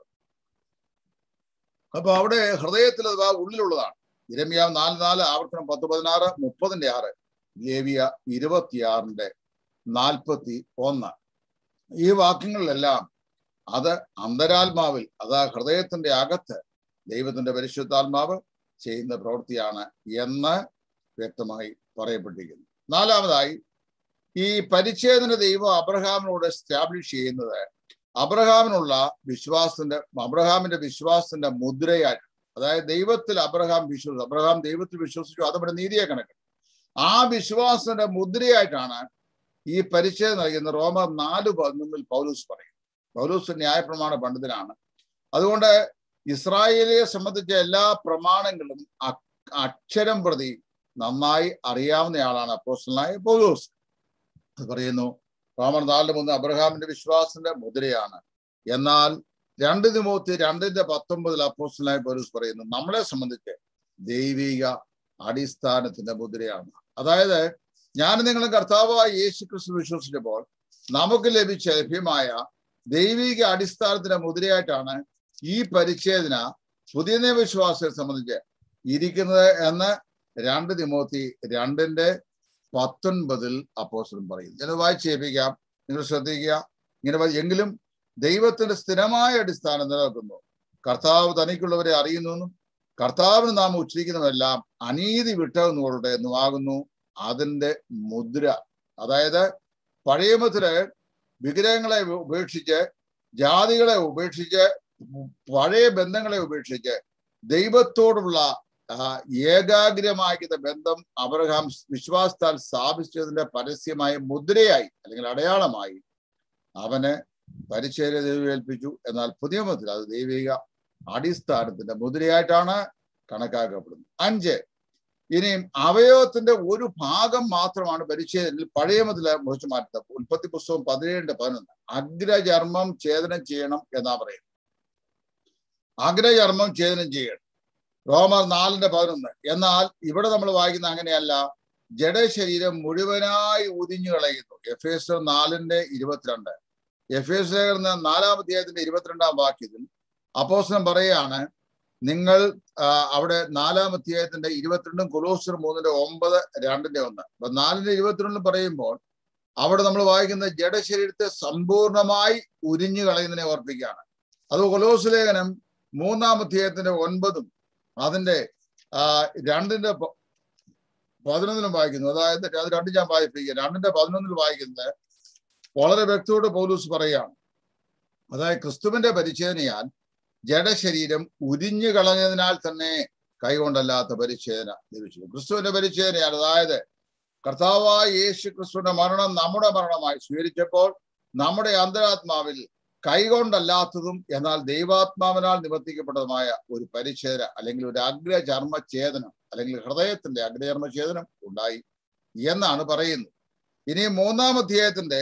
S1: അപ്പൊ അവിടെ ഹൃദയത്തിൽ അഥവാ ഉള്ളിലുള്ളതാണ്. ഇരമ്യാവ് നാല് നാല്, ആവർത്തനം പത്ത് പതിനാറ്, മുപ്പതിന്റെ ആറ്, ലേവ്യ ഇരുപത്തിയാറിന്റെ നാൽപ്പത്തി ഒന്ന്. ഈ വാക്യങ്ങളിലെല്ലാം അത് അന്തരാത്മാവിൽ, അതാ ഹൃദയത്തിന്റെ അകത്ത് ദൈവത്തിന്റെ പരിശുദ്ധാത്മാവ് ചെയ്യുന്ന പ്രവൃത്തിയാണ് എന്ന് വ്യക്തമായി പറയപ്പെട്ടിരിക്കുന്നു. നാലാമതായി, ഈ പരിച്ഛേദന ദൈവം അബ്രഹാമിനോട് എസ്റ്റാബ്ലിഷ് ചെയ്യുന്നത് അബ്രഹാമിനുള്ള വിശ്വാസത്തിന്റെ അബ്രഹാമിന്റെ വിശ്വാസത്തിന്റെ മുദ്രയായിട്ട്. അതായത് ദൈവത്തിൽ അബ്രഹാം വിശ്വസിച്ചു, അബ്രഹാം ദൈവത്തിൽ വിശ്വസിച്ചു, അതവിടെ നീതിയെ കണക്ക്. ആ വിശ്വാസത്തിന്റെ മുദ്രയായിട്ടാണ് ഈ പരിച്ഛേദന നൽകുന്ന റോമർ നാല് പതിനൊന്നിൽ പൗലൂസ് പറയും. പൗലൂസ് ന്യായപ്രമാണ പണ്ഡിതനാണ്. അതുകൊണ്ട് ഇസ്രായേലിയെ സംബന്ധിച്ച എല്ലാ പ്രമാണങ്ങളും അക്ഷരം പ്രതി നന്നായി അറിയാവുന്നയാളാണ് അപ്പോസ്തലനായ പൗലൂസ്. പറയുന്നു റോമർ നാലിന് മൂന്ന് അബ്രഹാമിന്റെ വിശ്വാസത്തിന്റെ മുദ്രയാണ്. എന്നാൽ രണ്ട് തിമോത്തി രണ്ടിന്റെ പത്തൊമ്പതിൽ അപ്പോസ്തലനായ പൗലൂസ് പറയുന്നു നമ്മളെ സംബന്ധിച്ച് ദൈവിക അടിസ്ഥാനത്തിന്റെ മുദ്രയാണ്. അതായത് ഞാൻ നിങ്ങളും കർത്താവായ യേശു ക്രിസ്തു വിശ്വസിച്ചപ്പോൾ നമുക്ക് ലഭിച്ച ലഭ്യമായ ദൈവിക അടിസ്ഥാനത്തിന്റെ മുദ്രയായിട്ടാണ് ഈ പരിച്ഛേദന പുതിയ നിയമവിശ്വാസത്തെ സംബന്ധിച്ച് ഇരിക്കുന്നത് എന്ന് രണ്ട് തിമോത്തി രണ്ടിന്റെ പത്തൊൻപതിൽ അപ്പോസ്തലൻ പറയുന്നു. ഞാൻ വായിച്ച് കേൾപ്പിക്കാം, നിങ്ങൾ ശ്രദ്ധിക്കുക. ഇങ്ങനെ എങ്കിലും ദൈവത്തിന്റെ സ്ഥിരമായ അടിസ്ഥാനം നിലനിൽക്കുന്നു. കർത്താവ് തനിക്കുള്ളവരെ അറിയുന്നു, കർത്താവിന് നാം ഉച്ചരിക്കുന്നതെല്ലാം അനീതി വിട്ടകുന്നവരുടെ എന്നുമാകുന്നു അതിന്റെ മുദ്ര. അതായത് പഴയമത്തില് വിഗ്രഹങ്ങളെ ഉപേക്ഷിച്ച്, ജാതികളെ ഉപേക്ഷിച്ച്, പഴയ ബന്ധങ്ങളെ ഉപേക്ഷിച്ച് ദൈവത്തോടുള്ള ഏകാഗ്രമാക്കിയ ബന്ധം അബ്രഹാം വിശ്വാസത്താൽ സ്ഥാപിച്ചതിന്റെ പരസ്യമായ മുദ്രയായി അല്ലെങ്കിൽ അടയാളമായി അവന് പരിച്ഛേദന ദൈവം ഏൽപ്പിച്ചു. എന്നാൽ പുതിയ നിയമത്തിൽ അത് ദൈവിക അടിസ്ഥാനത്തിന്റെ മുദ്രയായിട്ടാണ് കണക്കാക്കപ്പെടുന്നത്. അഞ്ച്, ഇനിയും അവയവത്തിന്റെ ഒരു ഭാഗം മാത്രമാണ് പരിച്ഛേദനയിൽ പഴയ നിയമത്തില് മുറിച്ചു മാറ്റുന്നത്. ഉൽപ്പത്തി പുസ്തകം പതിനേഴിന്റെ പതിനൊന്ന്, അഗ്രചർമ്മം ഛേദനം ചെയ്യണം എന്നാ പറയുന്നത്. അഗ്രചർമ്മം ഛേദനം ചെയ്യണം, റോമർ നാലിന്റെ പതിനൊന്ന്. എന്നാൽ ഇവിടെ നമ്മൾ വായിക്കുന്ന അങ്ങനെയല്ല, ജഡശരീരം മുഴുവനായി ഉരിഞ്ഞു കളയുന്നു. എഫേസ്യർ നാലിന്റെ ഇരുപത്തിരണ്ട്. എഫേസ്യർ നാലാം അധ്യായത്തിന്റെ ഇരുപത്തിരണ്ടാം വാക്യത്തിൽ അപ്പോസ്തലൻ പറയാണ്, നിങ്ങൾ അവിടെ നാലാം അധ്യായത്തിന്റെ ഇരുപത്തിരണ്ടും കൊലോസ്യർ മൂന്നിന്റെ ഒമ്പത് രണ്ടിന്റെ ഒന്ന്. അപ്പൊ നാലിന്റെ ഇരുപത്തിരണ്ടിലും പറയുമ്പോൾ അവിടെ നമ്മൾ വായിക്കുന്ന ജഡശരീരത്തെ സമ്പൂർണമായി ഉരിഞ്ഞു കളയുന്നതിനെ ഓർപ്പിക്കുകയാണ്. അത് കൊലോസ് ലേഖനം മൂന്നാം അധ്യായത്തിന്റെ ഒൻപതും അതിന്റെ ആ രണ്ടിന്റെ പതിനൊന്നിലും വായിക്കുന്നു. അതായത് അത് രണ്ടും ഞാൻ വായിപ്പിക്കുക. രണ്ടിന്റെ പതിനൊന്നിൽ വായിക്കുന്നത് വളരെ വ്യക്തത്തോട് പൗലൂസ് പറയുകയാണ്. അതായത് ക്രിസ്തുവിന്റെ പരിച്ഛേദനയാൽ ജഡശരീരം ഉരിഞ്ഞു കളഞ്ഞതിനാൽ തന്നെ കൈകൊണ്ടല്ലാത്ത പരിച്ഛേദന ലഭിച്ചു. ക്രിസ്തുവിന്റെ പരിച്ഛേദനയാൽ, അതായത് കർത്താവായ യേശു ക്രിസ്തുവിന്റെ മരണം നമ്മുടെ മരണമായി സ്വീകരിച്ചപ്പോൾ നമ്മുടെ അന്തരാത്മാവിൽ കൈകൊണ്ടല്ലാത്തതും എന്നാൽ ദൈവാത്മാവിനാൽ നിവർത്തിക്കപ്പെട്ടതുമായ ഒരു പരിച്ഛേദന അല്ലെങ്കിൽ ഒരു അഗ്രചർമ്മ ഛേദനം അല്ലെങ്കിൽ ഹൃദയത്തിന്റെ അഗ്രചർമ്മ ഛേദനം ഉണ്ടായി എന്നാണ് പറയുന്നത്. ഇനി മൂന്നാം അധ്യായത്തിന്റെ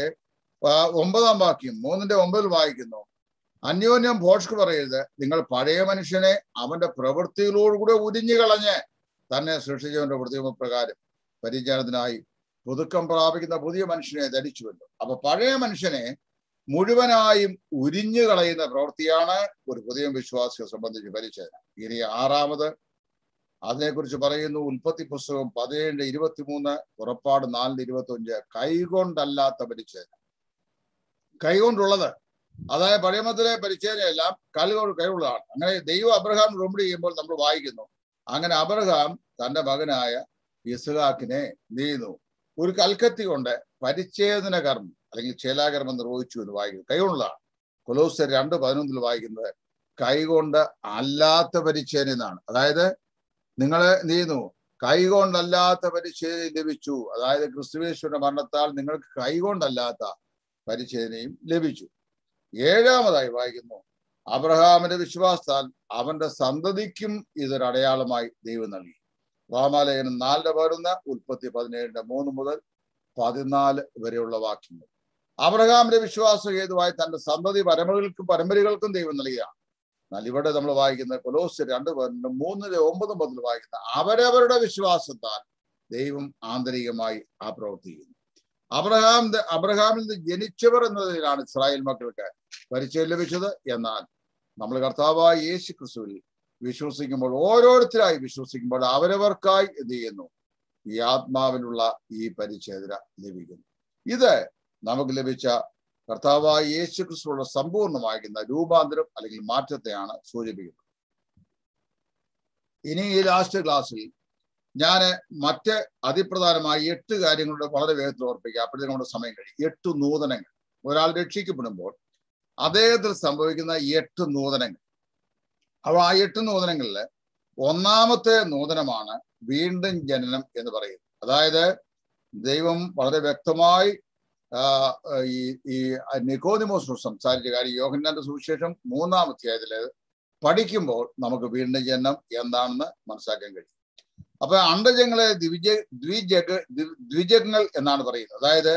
S1: ഒമ്പതാം വാക്യം മൂന്നിന്റെ ഒമ്പതിൽ വായിക്കുന്നു, അന്യോന്യം ഭോഷ്ക് പറയരുത്, നിങ്ങൾ പഴയ മനുഷ്യനെ അവന്റെ പ്രവൃത്തികളോടുകൂടെ ഉരിഞ്ഞു കളഞ്ഞ് തന്നെ സൃഷ്ടിച്ചവന്റെ പ്രതിമപ്രകാരം പരിജ്ഞാനത്തിനായി പുതുക്കം പ്രാപിക്കുന്ന പുതിയ മനുഷ്യനെ ധരിച്ചുവല്ലോ. അപ്പൊ പഴയ മനുഷ്യനെ മുഴുവനായും ഉരിഞ്ഞു കളയുന്ന പ്രവൃത്തിയാണ് ഒരു പുതിയ വിശ്വാസിയെ സംബന്ധിച്ച് പരിച്ഛേദന. ഇനി ആറാമത് അതിനെക്കുറിച്ച് പറയുന്നു, ഉൽപ്പത്തി പുസ്തകം പതിനേഴിന്റെ ഇരുപത്തിമൂന്ന്, പുറപ്പാട് നാലിന്റെ ഇരുപത്തി അഞ്ച്, കൈകൊണ്ടല്ലാത്ത പരിച്ഛേദന. കൈകൊണ്ടുള്ളത്, അതായത് പഴയമത്തിലെ പരിച്ഛേദനയെല്ലാം കല്ലുകൊണ്ട് കൈയുള്ളതാണ്. അങ്ങനെ ദൈവം അബ്രഹാം റൊമ്പടി ചെയ്യുമ്പോൾ നമ്മൾ വായിക്കുന്നു, അങ്ങനെ അബ്രഹാം തന്റെ മകനായ ഇസ്ഹാക്കിനെ നീന്നു ഒരു കൽക്കത്തി കൊണ്ട് പരിച്ഛേദന കർമ്മം അല്ലെങ്കിൽ ചേലാകർമ്മം നിർവഹിച്ചു എന്ന് വായിക്കുന്നു. കൈകൊണ്ടുള്ളതാണ്. കൊലോസ്യർ രണ്ട് പതിനൊന്നിൽ വായിക്കുന്നത് കൈകൊണ്ട് അല്ലാത്ത പരിച്ഛേദന എന്നാണ്. അതായത് നിങ്ങളെ നീന്നു കൈകൊണ്ടല്ലാത്ത പരിച്ഛേദന ലഭിച്ചു. അതായത് ക്രിസ്തുയേശുവിന്റെ മരണത്താൽ നിങ്ങൾക്ക് കൈകൊണ്ടല്ലാത്ത പരിച്ഛേദനയും ലഭിച്ചു. ഏഴാമതായി വായിക്കുന്നു, അബ്രഹാമിന്റെ വിശ്വാസത്താൽ അവന്റെ സന്തതിക്കും ഇതൊരു അടയാളമായി ദൈവം നൽകി. റോമാലേഖനം നാലിന്റെ പതിനൊന്ന്, ഉൽപ്പത്തി പതിനേഴിന്റെ മൂന്ന് മുതൽ പതിനാല് വരെയുള്ള വാക്യങ്ങൾ. അബ്രഹാമിന്റെ വിശ്വാസം ഹേതുവായി തന്റെ സന്തതി പരമ്പരകൾക്കും പരമ്പരകൾക്കും ദൈവം നൽകിയാണ്. എന്നാൽ ഇവിടെ നമ്മൾ വായിക്കുന്ന കൊലോസ്യർ രണ്ട് പതിനെട്ട് മൂന്നിലെ ഒമ്പതും പതിൽ വായിക്കുന്ന അവരവരുടെ വിശ്വാസത്താൽ ദൈവം ആന്തരികമായി ആ പ്രവർത്തിക്കുന്നു. അബ്രഹാം അബ്രഹാമിൽ നിന്ന് ജനിച്ചവർ എന്നതിലാണ് ഇസ്രായേൽ മക്കൾക്ക് പരിചയം ലഭിച്ചത്. എന്നാൽ നമ്മൾ കർത്താവായ യേശു ക്രിസ്തുവിൽ വിശ്വസിക്കുമ്പോൾ, ഓരോരുത്തരായി വിശ്വസിക്കുമ്പോൾ അവരവർക്കായി എന്ത് ചെയ്യുന്നു? ഈ ആത്മാവിനുള്ള ഈ പരിച്ഛേദന ലഭിക്കുന്നു. ഇത് നമുക്ക് ലഭിച്ച കർത്താവായ യേശു ക്രിസ്തുവിനുള്ള സമ്പൂർണ്ണമാകുന്ന രൂപാന്തരം അല്ലെങ്കിൽ മാറ്റത്തെയാണ് സൂചിപ്പിക്കുന്നത്. ഇനി ഈ ലാസ്റ്റ് ക്ലാസ്സിൽ ഞാൻ മറ്റ് അതിപ്രധാനമായ എട്ട് കാര്യങ്ങളുടെ വളരെ വേഗത്തിൽ ഓർപ്പിക്കുക. അപ്പോഴത്തേക്കും നമ്മുടെ സമയം കഴിയും. എട്ട് നൂതനങ്ങൾ. ഒരാൾ രക്ഷിക്കപ്പെടുമ്പോൾ അദ്ദേഹത്തിൽ സംഭവിക്കുന്ന എട്ട് നൂതനങ്ങൾ. അപ്പോൾ ആ എട്ട് നൂതനങ്ങളിൽ ഒന്നാമത്തെ നൂതനമാണ് വീണ്ടും ജനനം എന്ന് പറയുന്നത്. അതായത് ദൈവം വളരെ വ്യക്തമായി ഈ ഈ നിക്കോദിമോസിനോട് സംസാരിച്ച കാര്യം യോഹന്നാന്റെ സുവിശേഷം മൂന്നാം അധ്യായത്തില് പഠിക്കുമ്പോൾ നമുക്ക് വീണ്ടും ജനനം എന്താണെന്ന് മനസ്സിലാക്കാൻ കഴിയും. അപ്പൊ അണ്ടജങ്ങളെ ദ്വിജ ദ്വിജഗ ദ്വിജങ്ങൾ എന്നാണ് പറയുന്നത്. അതായത്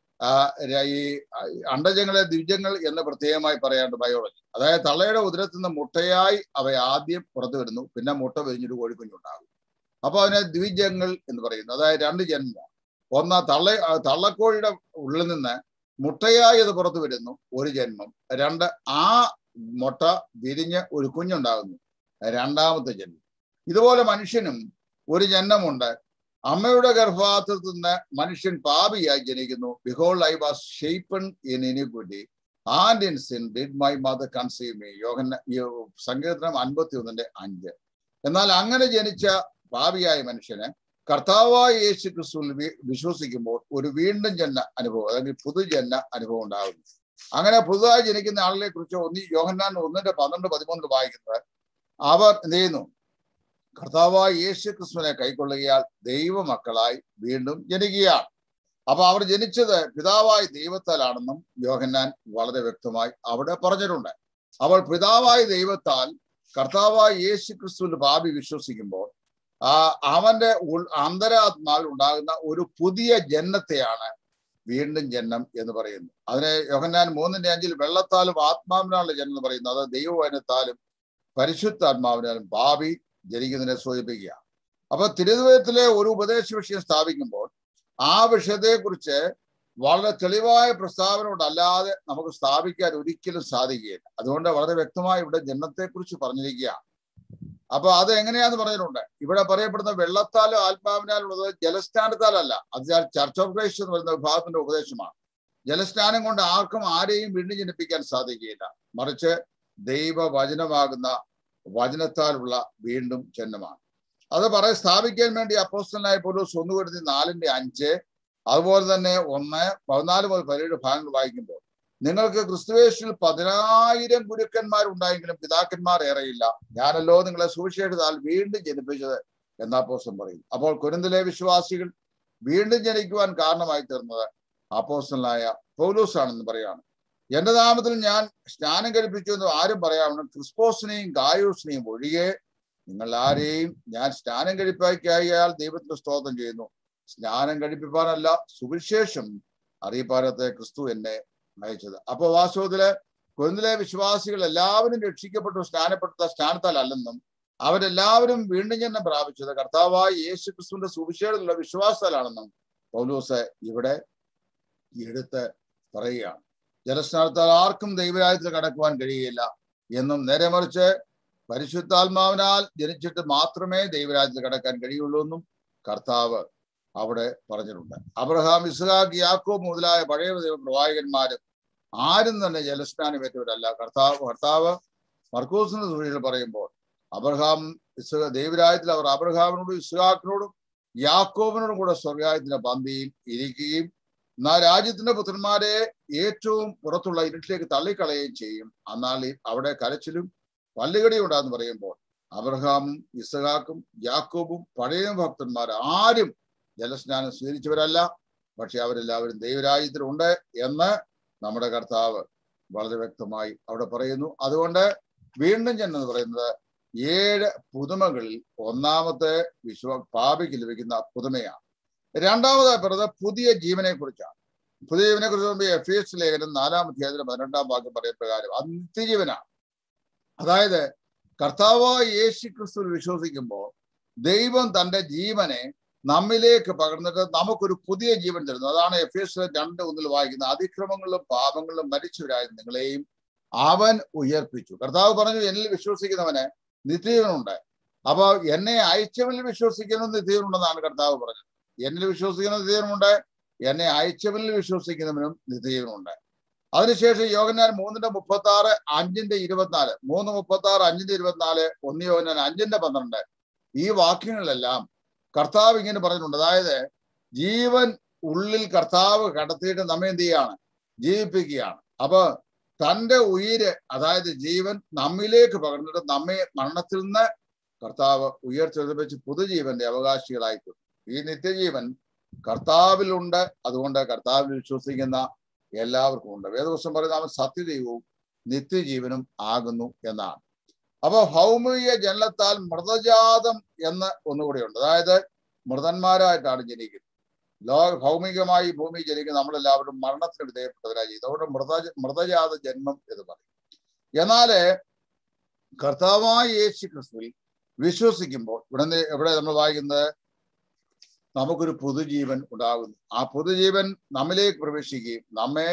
S1: ഈ അണ്ടജങ്ങളെ ദ്വിജങ്ങൾ എന്ന് പ്രത്യേകമായി പറയാറുണ്ട് ബയോളജി. അതായത് തള്ളയുടെ ഉദരത്തിൽ നിന്ന് മുട്ടയായി അവ ആദ്യം പുറത്തു വരുന്നു, പിന്നെ മുട്ട വിരിഞ്ഞൊരു കോഴിക്കുഞ്ഞുണ്ടാകും. അപ്പൊ അതിനെ ദ്വിജങ്ങൾ എന്ന് പറയുന്നു. അതായത് രണ്ട് ജന്മം. ഒന്ന് തള്ള തള്ളക്കോഴിയുടെ ഉള്ളിൽ നിന്ന് മുട്ടയായി അത് പുറത്തു വരുന്നു, ഒരു ജന്മം. രണ്ട്, ആ മുട്ട വിരിഞ്ഞ് ഒരു കുഞ്ഞുണ്ടാകുന്നു, രണ്ടാമത്തെ ജന്മം. ഇതുപോലെ മനുഷ്യനും ഒരു ജന്മമുണ്ട്. അമ്മയുടെ ഗർഭാത്രത്തിൽ നിന്ന് മനുഷ്യൻ പാപിയായി ജനിക്കുന്നു. Behold I was shapen in iniquity and in sin did my mother conceive me. യോഹന്ന സങ്കീർത്തനം അൻപത്തി ഒന്നിന്റെ അഞ്ച്. എന്നാൽ അങ്ങനെ ജനിച്ച പാപിയായ മനുഷ്യന് കർത്താവായ യേശു ക്രിസ്തുവിൽ വിശ്വസിക്കുമ്പോൾ ഒരു വീണ്ടും ജന്മ അനുഭവം, അല്ലെങ്കിൽ പുതുജന്മ അനുഭവം ഉണ്ടാകുന്നു. അങ്ങനെ പുതുതായി ജനിക്കുന്ന ആളുകളെ കുറിച്ച് ഒന്ന് യോഹന്നാൻ ഒന്നിന്റെ പന്ത്രണ്ട് പതിമൂന്നിൽ വായിക്കുന്നത്, അവർ എന്ത് ചെയ്യുന്നു? കർത്താവായ യേശു ക്രിസ്തുവിനെ കൈക്കൊള്ളുകയാൽ ദൈവമക്കളായി വീണ്ടും ജനിക്കുകയാണ്. അപ്പൊ അവർ ജനിച്ചത് പിതാവായ ദൈവത്താലാണെന്നും യോഹന്നാൻ വളരെ വ്യക്തമായി അവിടെ പറഞ്ഞിട്ടുണ്ട്. അപ്പോൾ പിതാവായ ദൈവത്താൽ കർത്താവായ യേശു ക്രിസ്തുവിന്റെ പാപി വിശ്വസിക്കുമ്പോൾ ആ അവന്റെ അന്തരാത്മാവിൽ ഉണ്ടാകുന്ന ഒരു പുതിയ ജന്മത്തെയാണ് വീണ്ടും ജന്മം എന്ന് പറയുന്നു. അതിനെ യോഹന്നാൻ മൂന്നിന്റെ അഞ്ചിൽ വെള്ളത്താലും ആത്മാവിനാലുള്ള ജന്മം എന്ന് പറയുന്നത്, അത് ദൈവവചനത്താലും പരിശുദ്ധാത്മാവിനാലും പാപി ജനിക്കുന്നതിനെ സൂചിപ്പിക്കുക. അപ്പൊ തിരുവചനത്തിലെ ഒരു ഉപദേശ വിഷയം സ്ഥാപിക്കുമ്പോൾ ആ വിഷയത്തെക്കുറിച്ച് വളരെ തെളിവായ പ്രസ്താവനയോടല്ലാതെ നമുക്ക് സ്ഥാപിക്കാൻ ഒരിക്കലും സാധിക്കുകയില്ല. അതുകൊണ്ട് വളരെ വ്യക്തമായി ഇവിടെ ജന്മത്തെക്കുറിച്ച് പറഞ്ഞിരിക്കുകയാണ്. അപ്പൊ അത് എങ്ങനെയാന്ന് പറഞ്ഞിട്ടുണ്ട്. ഇവിടെ പറയപ്പെടുന്ന വെള്ളത്താലോ ആത്മാവിനാലുള്ളത് ജലസ്നാനത്താലല്ല. അത് ചർച്ച് ഓഫ് ക്രൈസ്റ്റ് എന്ന് പറയുന്ന വിഭാഗത്തിന്റെ ഉപദേശമാണ്. ജലസ്നാനം കൊണ്ട് ആർക്കും ആരെയും വീണ്ടും ജനിപ്പിക്കാൻ സാധിക്കുകയില്ല. മറിച്ച് ദൈവവചനമാകുന്ന വചനത്താലുള്ള വീണ്ടും ജന്മമാണ്. അത് പറയ സ്ഥാപിക്കാൻ വേണ്ടി അപ്പോസ്തലനായ പൗലോസ് ഒന്ന് കൊരിന്ത്യർ നാലിന്റെ അഞ്ച്, അതുപോലെ തന്നെ ഒന്ന് പതിനാല് മുതൽ പതിനേഴ് ഭാഗങ്ങൾ വായിക്കുമ്പോൾ, നിങ്ങൾക്ക് ക്രിസ്തുയേശുവിൽ പതിനായിരം ഗുരുക്കന്മാരുണ്ടായെങ്കിലും പിതാക്കന്മാർ ഏറെയില്ല, ഞാനല്ലോ നിങ്ങളെ സുവിശേഷത്താൽ വീണ്ടും ജനിപ്പിച്ചത് എന്ന് അപ്പോസ്തലൻ പറയും. അപ്പോൾ കൊരിന്തിലെ വിശ്വാസികൾ വീണ്ടും ജനിക്കുവാൻ കാരണമായി തീർന്നത് അപ്പോസ്തലനായ പൗലോസ് ആണെന്ന് പറയാണ്. എന്റെ നാമത്തിൽ ഞാൻ സ്നാനം കഴിപ്പിച്ചു എന്ന് ആരും പറയാവുന്ന ക്രിസ്പോസിനെയും ഗായോസിനെയും ഒഴികെ നിങ്ങൾ ആരെയും ഞാൻ സ്നാനം കഴിപ്പാക്കിയാൽ ദൈവത്തിന് സ്തോത്രം ചെയ്യുന്നു. സ്നാനം കഴിപ്പിക്കാനല്ല, സുവിശേഷം അറിയിപ്പാനത്തെ ക്രിസ്തു എന്നെ നയിച്ചത്. അപ്പൊ വാസ്തവത്തില് കൊരിന്തിലെ വിശ്വാസികൾ എല്ലാവരും രക്ഷിക്കപ്പെട്ടു സ്നാനപ്പെട്ട സ്നാനത്താലല്ലെന്നും അവരെല്ലാവരും വീണ്ടും ജന്മം പ്രാപിച്ചത് കർത്താവായ യേശു ക്രിസ്തുവിന്റെ സുവിശേഷത്തിലുള്ള വിശ്വാസത്താലാണെന്നും പൗലോസ് ഇവിടെ എടുത്ത് പറയുകയാണ്. ജലസ്നാനത്താൽ ആർക്കും ദൈവരാജ്യത്തിൽ കടക്കുവാൻ കഴിയുകയില്ല എന്നും, നേരെ മറിച്ച് പരിശുദ്ധാത്മാവിനാൽ ജനിച്ചിട്ട് മാത്രമേ ദൈവരാജ്യത്തിൽ കടക്കാൻ കഴിയുള്ളൂ എന്നും കർത്താവ് അവിടെ പറഞ്ഞിട്ടുണ്ട്. അബ്രഹാം, ഇസ്ഹാക്ക്, യാക്കോബ് മുതലായ പഴയ ദൈവ പ്രവാചകന്മാരും ആരും തന്നെ ജലസ്നാനം ഏറ്റവരല്ല. കർത്താവ് കർത്താവ് മർക്കോസിന്റെ സുവിശേഷത്തിൽ പറയുമ്പോൾ അബ്രഹാം ഇസ്ഹാ ദൈവരാജ്യത്തിൽ അവർ അബ്രഹാമിനോടും ഇസ്ഹാക്കിനോടും യാക്കോബിനോടും കൂടെ സ്വർഗരാജ്യത്തിന്റെ പന്തിയിൽ ഇരിക്കുകയും എന്നാൽ രാജ്യത്തിന്റെ പുത്രന്മാരെ ഏറ്റവും പുറത്തുള്ള ഇരുട്ടിലേക്ക് തള്ളിക്കളയുകയും ചെയ്യും. എന്നാൽ അവിടെ കരച്ചിലും പല്ലുകടിയും ഉണ്ടാന്ന് പറയുമ്പോൾ അബ്രഹാമും ഇസഹാക്കും യാക്കോബും പഴയ ഭക്തന്മാർ ആരും ജലസ്നാനം സ്വീകരിച്ചവരല്ല, പക്ഷെ അവരെല്ലാവരും ദൈവരാജ്യത്തിലുണ്ട് എന്ന് നമ്മുടെ കർത്താവ് വളരെ വ്യക്തമായി അവിടെ പറയുന്നു. അതുകൊണ്ട് വീണ്ടും ചെന്നെന്ന് പറയുന്നത് ഏഴ് പുതുമകളിൽ ഒന്നാമത്തെ വിശ്വ പാപിക്ക് ലഭിക്കുന്ന പുതുമയാണ്. രണ്ടാമതായി പറയുന്നത് പുതിയ ജീവനെ കുറിച്ചാണ്. പുതിയ ജീവനെ കുറിച്ച് എഫ് എസ് ലേഖനം നാലാം അധ്യായത്തിലെ പതിനെട്ടാം വാക്യം പറയുന്ന പ്രകാരം അത് നിത്യജീവനാണ്. അതായത് കർത്താവായ യേശു ക്രിസ്തുവിൽ വിശ്വസിക്കുമ്പോൾ ദൈവം തന്റെ ജീവനെ നമ്മിലേക്ക് പകർന്നിട്ട് നമുക്കൊരു പുതിയ ജീവൻ തരുന്നു. അതാണ് എഫ് എസ് രണ്ട് ഒന്നിൽ വായിക്കുന്നത്, അതിക്രമങ്ങളിലും പാപങ്ങളിലും മരിച്ചവരായ നിങ്ങളെയും അവൻ ഉയർപ്പിച്ചു. കർത്താവ് പറഞ്ഞു, എന്നിൽ വിശ്വസിക്കുന്നവന് നിത്യജീവനുണ്ട്. അപ്പൊ എന്നെ അയച്ചവനിൽ വിശ്വസിക്കുന്ന നിത്യജീവനുണ്ടെന്നാണ് കർത്താവ് പറഞ്ഞത്. എന്നിൽ വിശ്വസിക്കുന്ന നിത്യജീവനുണ്ട്, എന്നെ അയച്ചവനിൽ വിശ്വസിക്കുന്നവനും നിത്യജീവനുണ്ട്. അതിനുശേഷം യോഹന്നാൻ മൂന്നിന്റെ മുപ്പത്തി ആറ് അഞ്ചിന്റെ ഇരുപത്തിനാല് മൂന്ന് മുപ്പത്തി ആറ് അഞ്ചിന്റെ ഇരുപത്തിനാല് ഒന്ന് യോഹന്നാൻ അഞ്ചിന്റെ പന്ത്രണ്ട് ഈ വാക്യങ്ങളിലെല്ലാം കർത്താവ് ഇങ്ങനെ പറഞ്ഞിട്ടുണ്ട്. അതായത് ജീവൻ ഉള്ളിൽ കർത്താവ് കടത്തിയിട്ട് നമ്മെ എന്ത് ചെയ്യാണ്? ജീവിപ്പിക്കുകയാണ്. അപ്പൊ തന്റെ ഉയിര്, അതായത് ജീവൻ നമ്മിലേക്ക് പകർന്നിട്ട് നമ്മെ മരണത്തിൽ നിന്ന് കർത്താവ് ഉയർത്തെഴുന്നേൽപ്പിച്ച് പുതുജീവന്റെ അവകാശികളായിട്ടുണ്ട്. ഈ നിത്യജീവൻ കർത്താവിലുണ്ട്. അതുകൊണ്ട് കർത്താവിൽ വിശ്വസിക്കുന്ന എല്ലാവർക്കും ഉണ്ട്. വേദപുസ്തകം പറയുന്നത് അവൻ സത്യദൈവവും നിത്യജീവനും ആകുന്നു എന്നാണ്. അപ്പൊ ഭൗമിക ജനനത്താൽ മൃതജാതം എന്ന് ഒന്നുകൂടെയുണ്ട്. അതായത് മൃതന്മാരായിട്ടാണ് ജനിക്കുന്നത്. ലോക ഭൗമികമായി ഭൂമി ജനിക്കുന്ന നമ്മളെല്ലാവരും മരണത്തിന് വിധേയപ്പെട്ടവരായി ചെയ്തു. അതുകൊണ്ട് മൃത മൃതജാത ജന്മം എന്ന് പറയും. എന്നാല് കർത്താവായ യേശു ക്രിസ്തുവിൽ വിശ്വസിക്കുമ്പോൾ ഇവിടെ എവിടെ നമ്മൾ വായിക്കുന്നത്, നമുക്കൊരു പുതുജീവൻ ഉണ്ടാകുന്നു. ആ പുതുജീവൻ നമ്മിലേക്ക് പ്രവേശിക്കുകയും നമ്മെ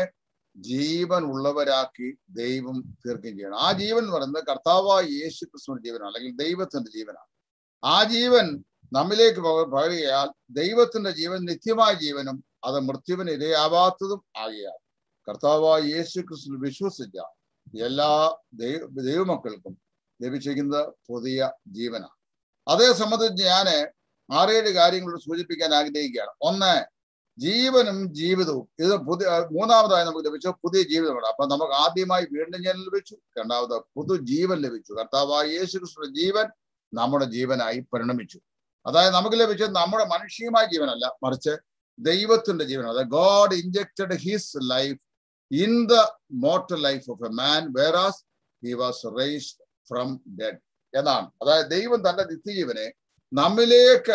S1: ജീവൻ ഉള്ളവരാക്കി ദൈവം തീർക്കുകയും ചെയ്യണം. ആ ജീവൻ എന്ന് പറയുന്നത് കർത്താവായ യേശു ക്രിസ്തുവിന്റെ ജീവനാണ്, അല്ലെങ്കിൽ ദൈവത്തിന്റെ ജീവനാണ്. ആ ജീവൻ നമ്മിലേക്ക് പകരുകയാൽ ദൈവത്തിന്റെ ജീവൻ നിത്യമായ ജീവനും അത് മൃത്യുവിന് ഇരയാവാത്തതും ആകിയാൽ കർത്താവായ യേശു ക്രിസ്തുവിൽ വിശ്വസിച്ച എല്ലാ ദൈവ ദൈവമക്കൾക്കും ലഭിച്ചിരിക്കുന്നത് പുതിയ ജീവനാണ്. അതേ സംബന്ധിച്ച് ഞാന് ആറേഴ് കാര്യങ്ങളോട് സൂചിപ്പിക്കാൻ ആഗ്രഹിക്കുകയാണ്. ഒന്ന്, ജീവനും ജീവിതവും. ഇത് പുതിയ മൂന്നാമതായി നമുക്ക് ലഭിച്ച പുതിയ ജീവിതമാണ്. അപ്പൊ നമുക്ക് ആദ്യമായി വീണ്ടും ജനനം ലഭിച്ചു, രണ്ടാമത് പുതുജീവൻ ലഭിച്ചു. കർത്താവായ യേശു ക്രിസ്തുവിന്റെ ജീവൻ നമ്മുടെ ജീവനായി പരിണമിച്ചു. അതായത് നമുക്ക് ലഭിച്ചത് നമ്മുടെ മനുഷ്യമായ ജീവനല്ല, മറിച്ച് ദൈവത്തിന്റെ ജീവൻ. അതായത് God injected his life in the mortal life of a man whereas he was raised from dead എന്നാണ്. അതായത് ദൈവം തന്റെ നിത്യജീവനെ നമ്മിലേക്ക്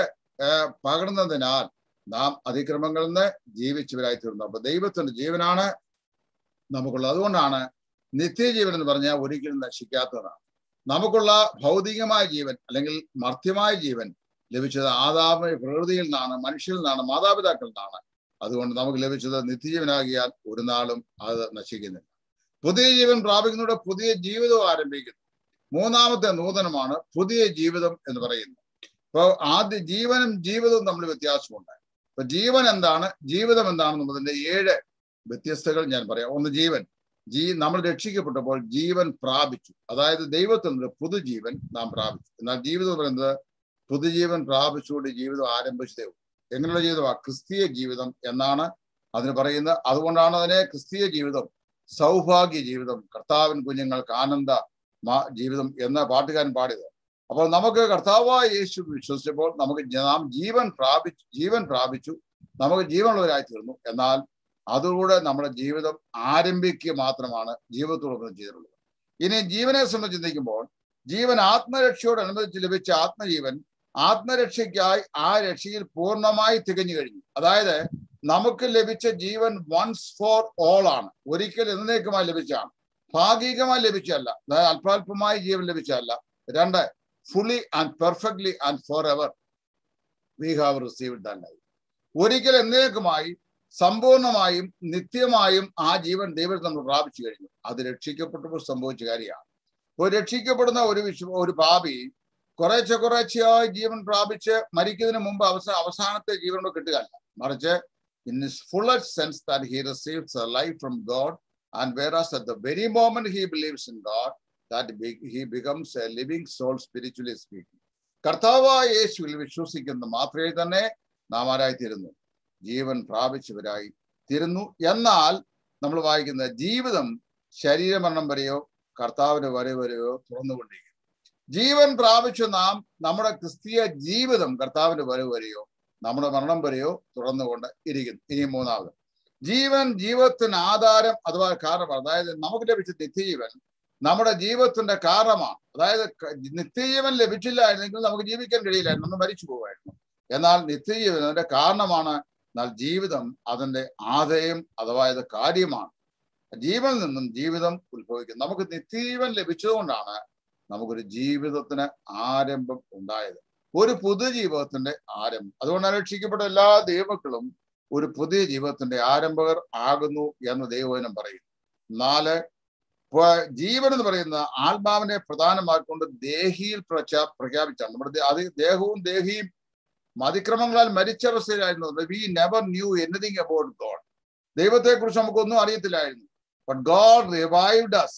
S1: പകർന്നതിനാൽ നാം അതിക്രമങ്ങളിൽ നിന്ന് ജീവിച്ചവരായി തീർന്നു. അപ്പൊ ദൈവത്തിന്റെ ജീവനാണ് നമുക്കുള്ളത്. അതുകൊണ്ടാണ് നിത്യജീവൻ എന്ന് പറഞ്ഞാൽ ഒരിക്കലും നശിക്കാത്തതാണ്. നമുക്കുള്ള ഭൗതികമായ ജീവൻ അല്ലെങ്കിൽ മർത്യമായ ജീവൻ ലഭിച്ചത് ആദാമ പ്രകൃതിയിൽ നിന്നാണ്, മനുഷ്യരിൽ നിന്നാണ്, മാതാപിതാക്കളിൽ നിന്നാണ്. അതുകൊണ്ട് നമുക്ക് ലഭിച്ചത് നിത്യജീവനാകിയാൽ ഒരു നാളും അത് നശിക്കുന്നില്ല. പുതിയ ജീവൻ പ്രാപിക്കുന്നതോടെ പുതിയ ജീവിതം ആരംഭിക്കുന്നു. മൂന്നാമത്തെ നൂതനമാണ് പുതിയ ജീവിതം എന്ന് പറയുന്നത്. അപ്പോൾ ആദ്യ ജീവനും ജീവിതവും തമ്മിൽ വ്യത്യാസമുണ്ട്. അപ്പൊ ജീവൻ എന്താണ്, ജീവിതം എന്താണെന്നുള്ളതിന്റെ ഏഴ് വ്യത്യസ്തകൾ ഞാൻ പറയാം. ഒന്ന്, ജീവൻ. ജീ നമ്മൾ രക്ഷിക്കപ്പെട്ടപ്പോൾ ജീവൻ പ്രാപിച്ചു. അതായത് ദൈവത്തിൽ നിന്ന് പുതുജീവൻ നാം പ്രാപിച്ചു. എന്നാൽ ജീവിതം എന്ന് പറയുന്നത് പുതുജീവൻ പ്രാപിച്ചുകൊണ്ട് ജീവിതം ആരംഭിച്ചതേ ഉള്ളൂ. എങ്ങനെയുള്ള ജീവിതമാണ്? ക്രിസ്തീയ ജീവിതം എന്നാണ് അതിന് പറയുന്നത്. അതുകൊണ്ടാണ് അതിനെ ക്രിസ്തീയ ജീവിതം, സൗഭാഗ്യ ജീവിതം, കർത്താവിൻ കുഞ്ഞുങ്ങൾക്ക് ആനന്ദ ജീവിതം എന്ന പാട്ടുകാരൻ പാടിയത്. അപ്പോൾ നമുക്ക് കർത്താവായ യേശു വിശ്വസിച്ചപ്പോൾ നമുക്ക് നാം ജീവൻ പ്രാപിച്ചു ജീവൻ പ്രാപിച്ചു നമുക്ക് ജീവനുള്ളവരായി തീർന്നു. എന്നാൽ അതുകൂടെ നമ്മുടെ ജീവിതം ആരംഭിക്കുക മാത്രമാണ് ജീവിതത്തോടൊപ്പം ചെയ്തിട്ടുള്ളത്. ഇനി ജീവനെ സംബന്ധിച്ച് ചിന്തിക്കുമ്പോൾ ജീവൻ ആത്മരക്ഷയോടനുബന്ധിച്ച് ലഭിച്ച ആത്മജീവൻ ആത്മരക്ഷയ്ക്കായി ആ രക്ഷയിൽ പൂർണ്ണമായി തികഞ്ഞു കഴിഞ്ഞു. അതായത് നമുക്ക് ലഭിച്ച ജീവൻ വൺസ് ഫോർ ഓൾ ആണ്, ഒരിക്കൽ എന്നേക്കുമായി ലഭിച്ചാണ്, ഭാഗികമായി ലഭിച്ചല്ല, അതായത് അല്പാൽപമായി ജീവൻ ലഭിച്ചല്ല. രണ്ട്, fully and perfectly and forever we have received that life. ഒരിക്കൽ എന്നേക്കുമായി സമ്പൂർണമായും നിത്യമായും ആ ജീവൻ ദൈവത്തിൽ നമ്മൾ പ്രാപിച്ചു കഴിഞ്ഞു. അത് രക്ഷിക്കപ്പെട്ടപ്പോൾ സംഭവിച്ച കാര്യമാണ്. ഒരു രക്ഷിക്കപ്പെടുന്ന ഒരു വിശ്വ ഒരു പാപി കുറേശ്ശെ കുറേശ്ശെയായി ജീവൻ പ്രാപിച്ച് മരിക്കുന്നതിന് മുമ്പ് അവസാന അവസാനത്തെ ജീവനോട് കിട്ടുകയല്ല, മറിച്ച് in his fullest sense that he receives a life from God, and whereas at the very moment he believes in God, that he becomes a living soul spiritually speaking. കർത്താവായ യേശുവിൽ വിശ്വസിക്കുന്ന മാത്രമേ തന്നെ നാം ആരായി തീരുന്നു, ജീവൻ പ്രാപിച്ചവരായി തീരുന്നു. എന്നാൽ നമ്മൾ വായിക്കുന്ന ജീവിതം ശരീരമരണം വരെയോ കർത്താവിന്റെ വരെ വരെയോ തുറന്നുകൊണ്ടിരിക്കുന്നു. ജീവൻ പ്രാപിച്ച നാം നമ്മുടെ ക്രിസ്തീയ ജീവിതം കർത്താവിന്റെ വരവ് വരെയോ നമ്മുടെ മരണം വരെയോ തുടർന്നുകൊണ്ട് ഇരിക്കുന്നു. ഇനി മൂന്നാമത്, ജീവൻ ജീവിതത്തിന് ആധാരം അഥവാ കാരണമാണ്. അതായത് നമുക്ക് ലഭിച്ച നിത്യജീവൻ നമ്മുടെ ജീവിതത്തിന്റെ കാരണമാണ്. അതായത് നിത്യജീവൻ ലഭിച്ചില്ലായിരുന്നെങ്കിൽ നമുക്ക് ജീവിക്കാൻ കഴിയില്ലായിരുന്നു, നമ്മൾ മരിച്ചു പോകുമായിരുന്നു. എന്നാൽ നിത്യജീവൻ അതിന്റെ കാരണമാണ്. എന്നാൽ ജീവിതം അതിന്റെ ആദയം അഥവാ ഇത് കാര്യമാണ്. ജീവനിൽ നിന്നും ജീവിതം ഉത്ഭവിക്കും. നമുക്ക് നിത്യജീവൻ ലഭിച്ചതുകൊണ്ടാണ് നമുക്കൊരു ജീവിതത്തിന് ആരംഭം ഉണ്ടായത്, ഒരു പുതു ജീവിതത്തിന്റെ ആരംഭം. അതുകൊണ്ടാണ് രക്ഷിക്കപ്പെട്ട എല്ലാ ദൈവമക്കളും ഒരു പുതിയ ജീവിതത്തിന്റെ ആരംഭകർ ആകുന്നു എന്ന് ദൈവവചനം പറയുന്നു. നാല്, ജീവൻ എന്ന് പറയുന്ന ആത്മാവിനെ പ്രധാനമാക്കൊണ്ട് ദേഹിയിൽ പ്രഖ്യാ പ്രഖ്യാപിച്ചാണ് നമ്മുടെ അത് ദേഹവും ദേഹിയും അതിക്രമങ്ങളാൽ മരിച്ച അവസ്ഥയിലായിരുന്നു. We never knew anything about God. ദൈവത്തെ കുറിച്ച് നമുക്കൊന്നും അറിയത്തില്ലായിരുന്നു. But God revived us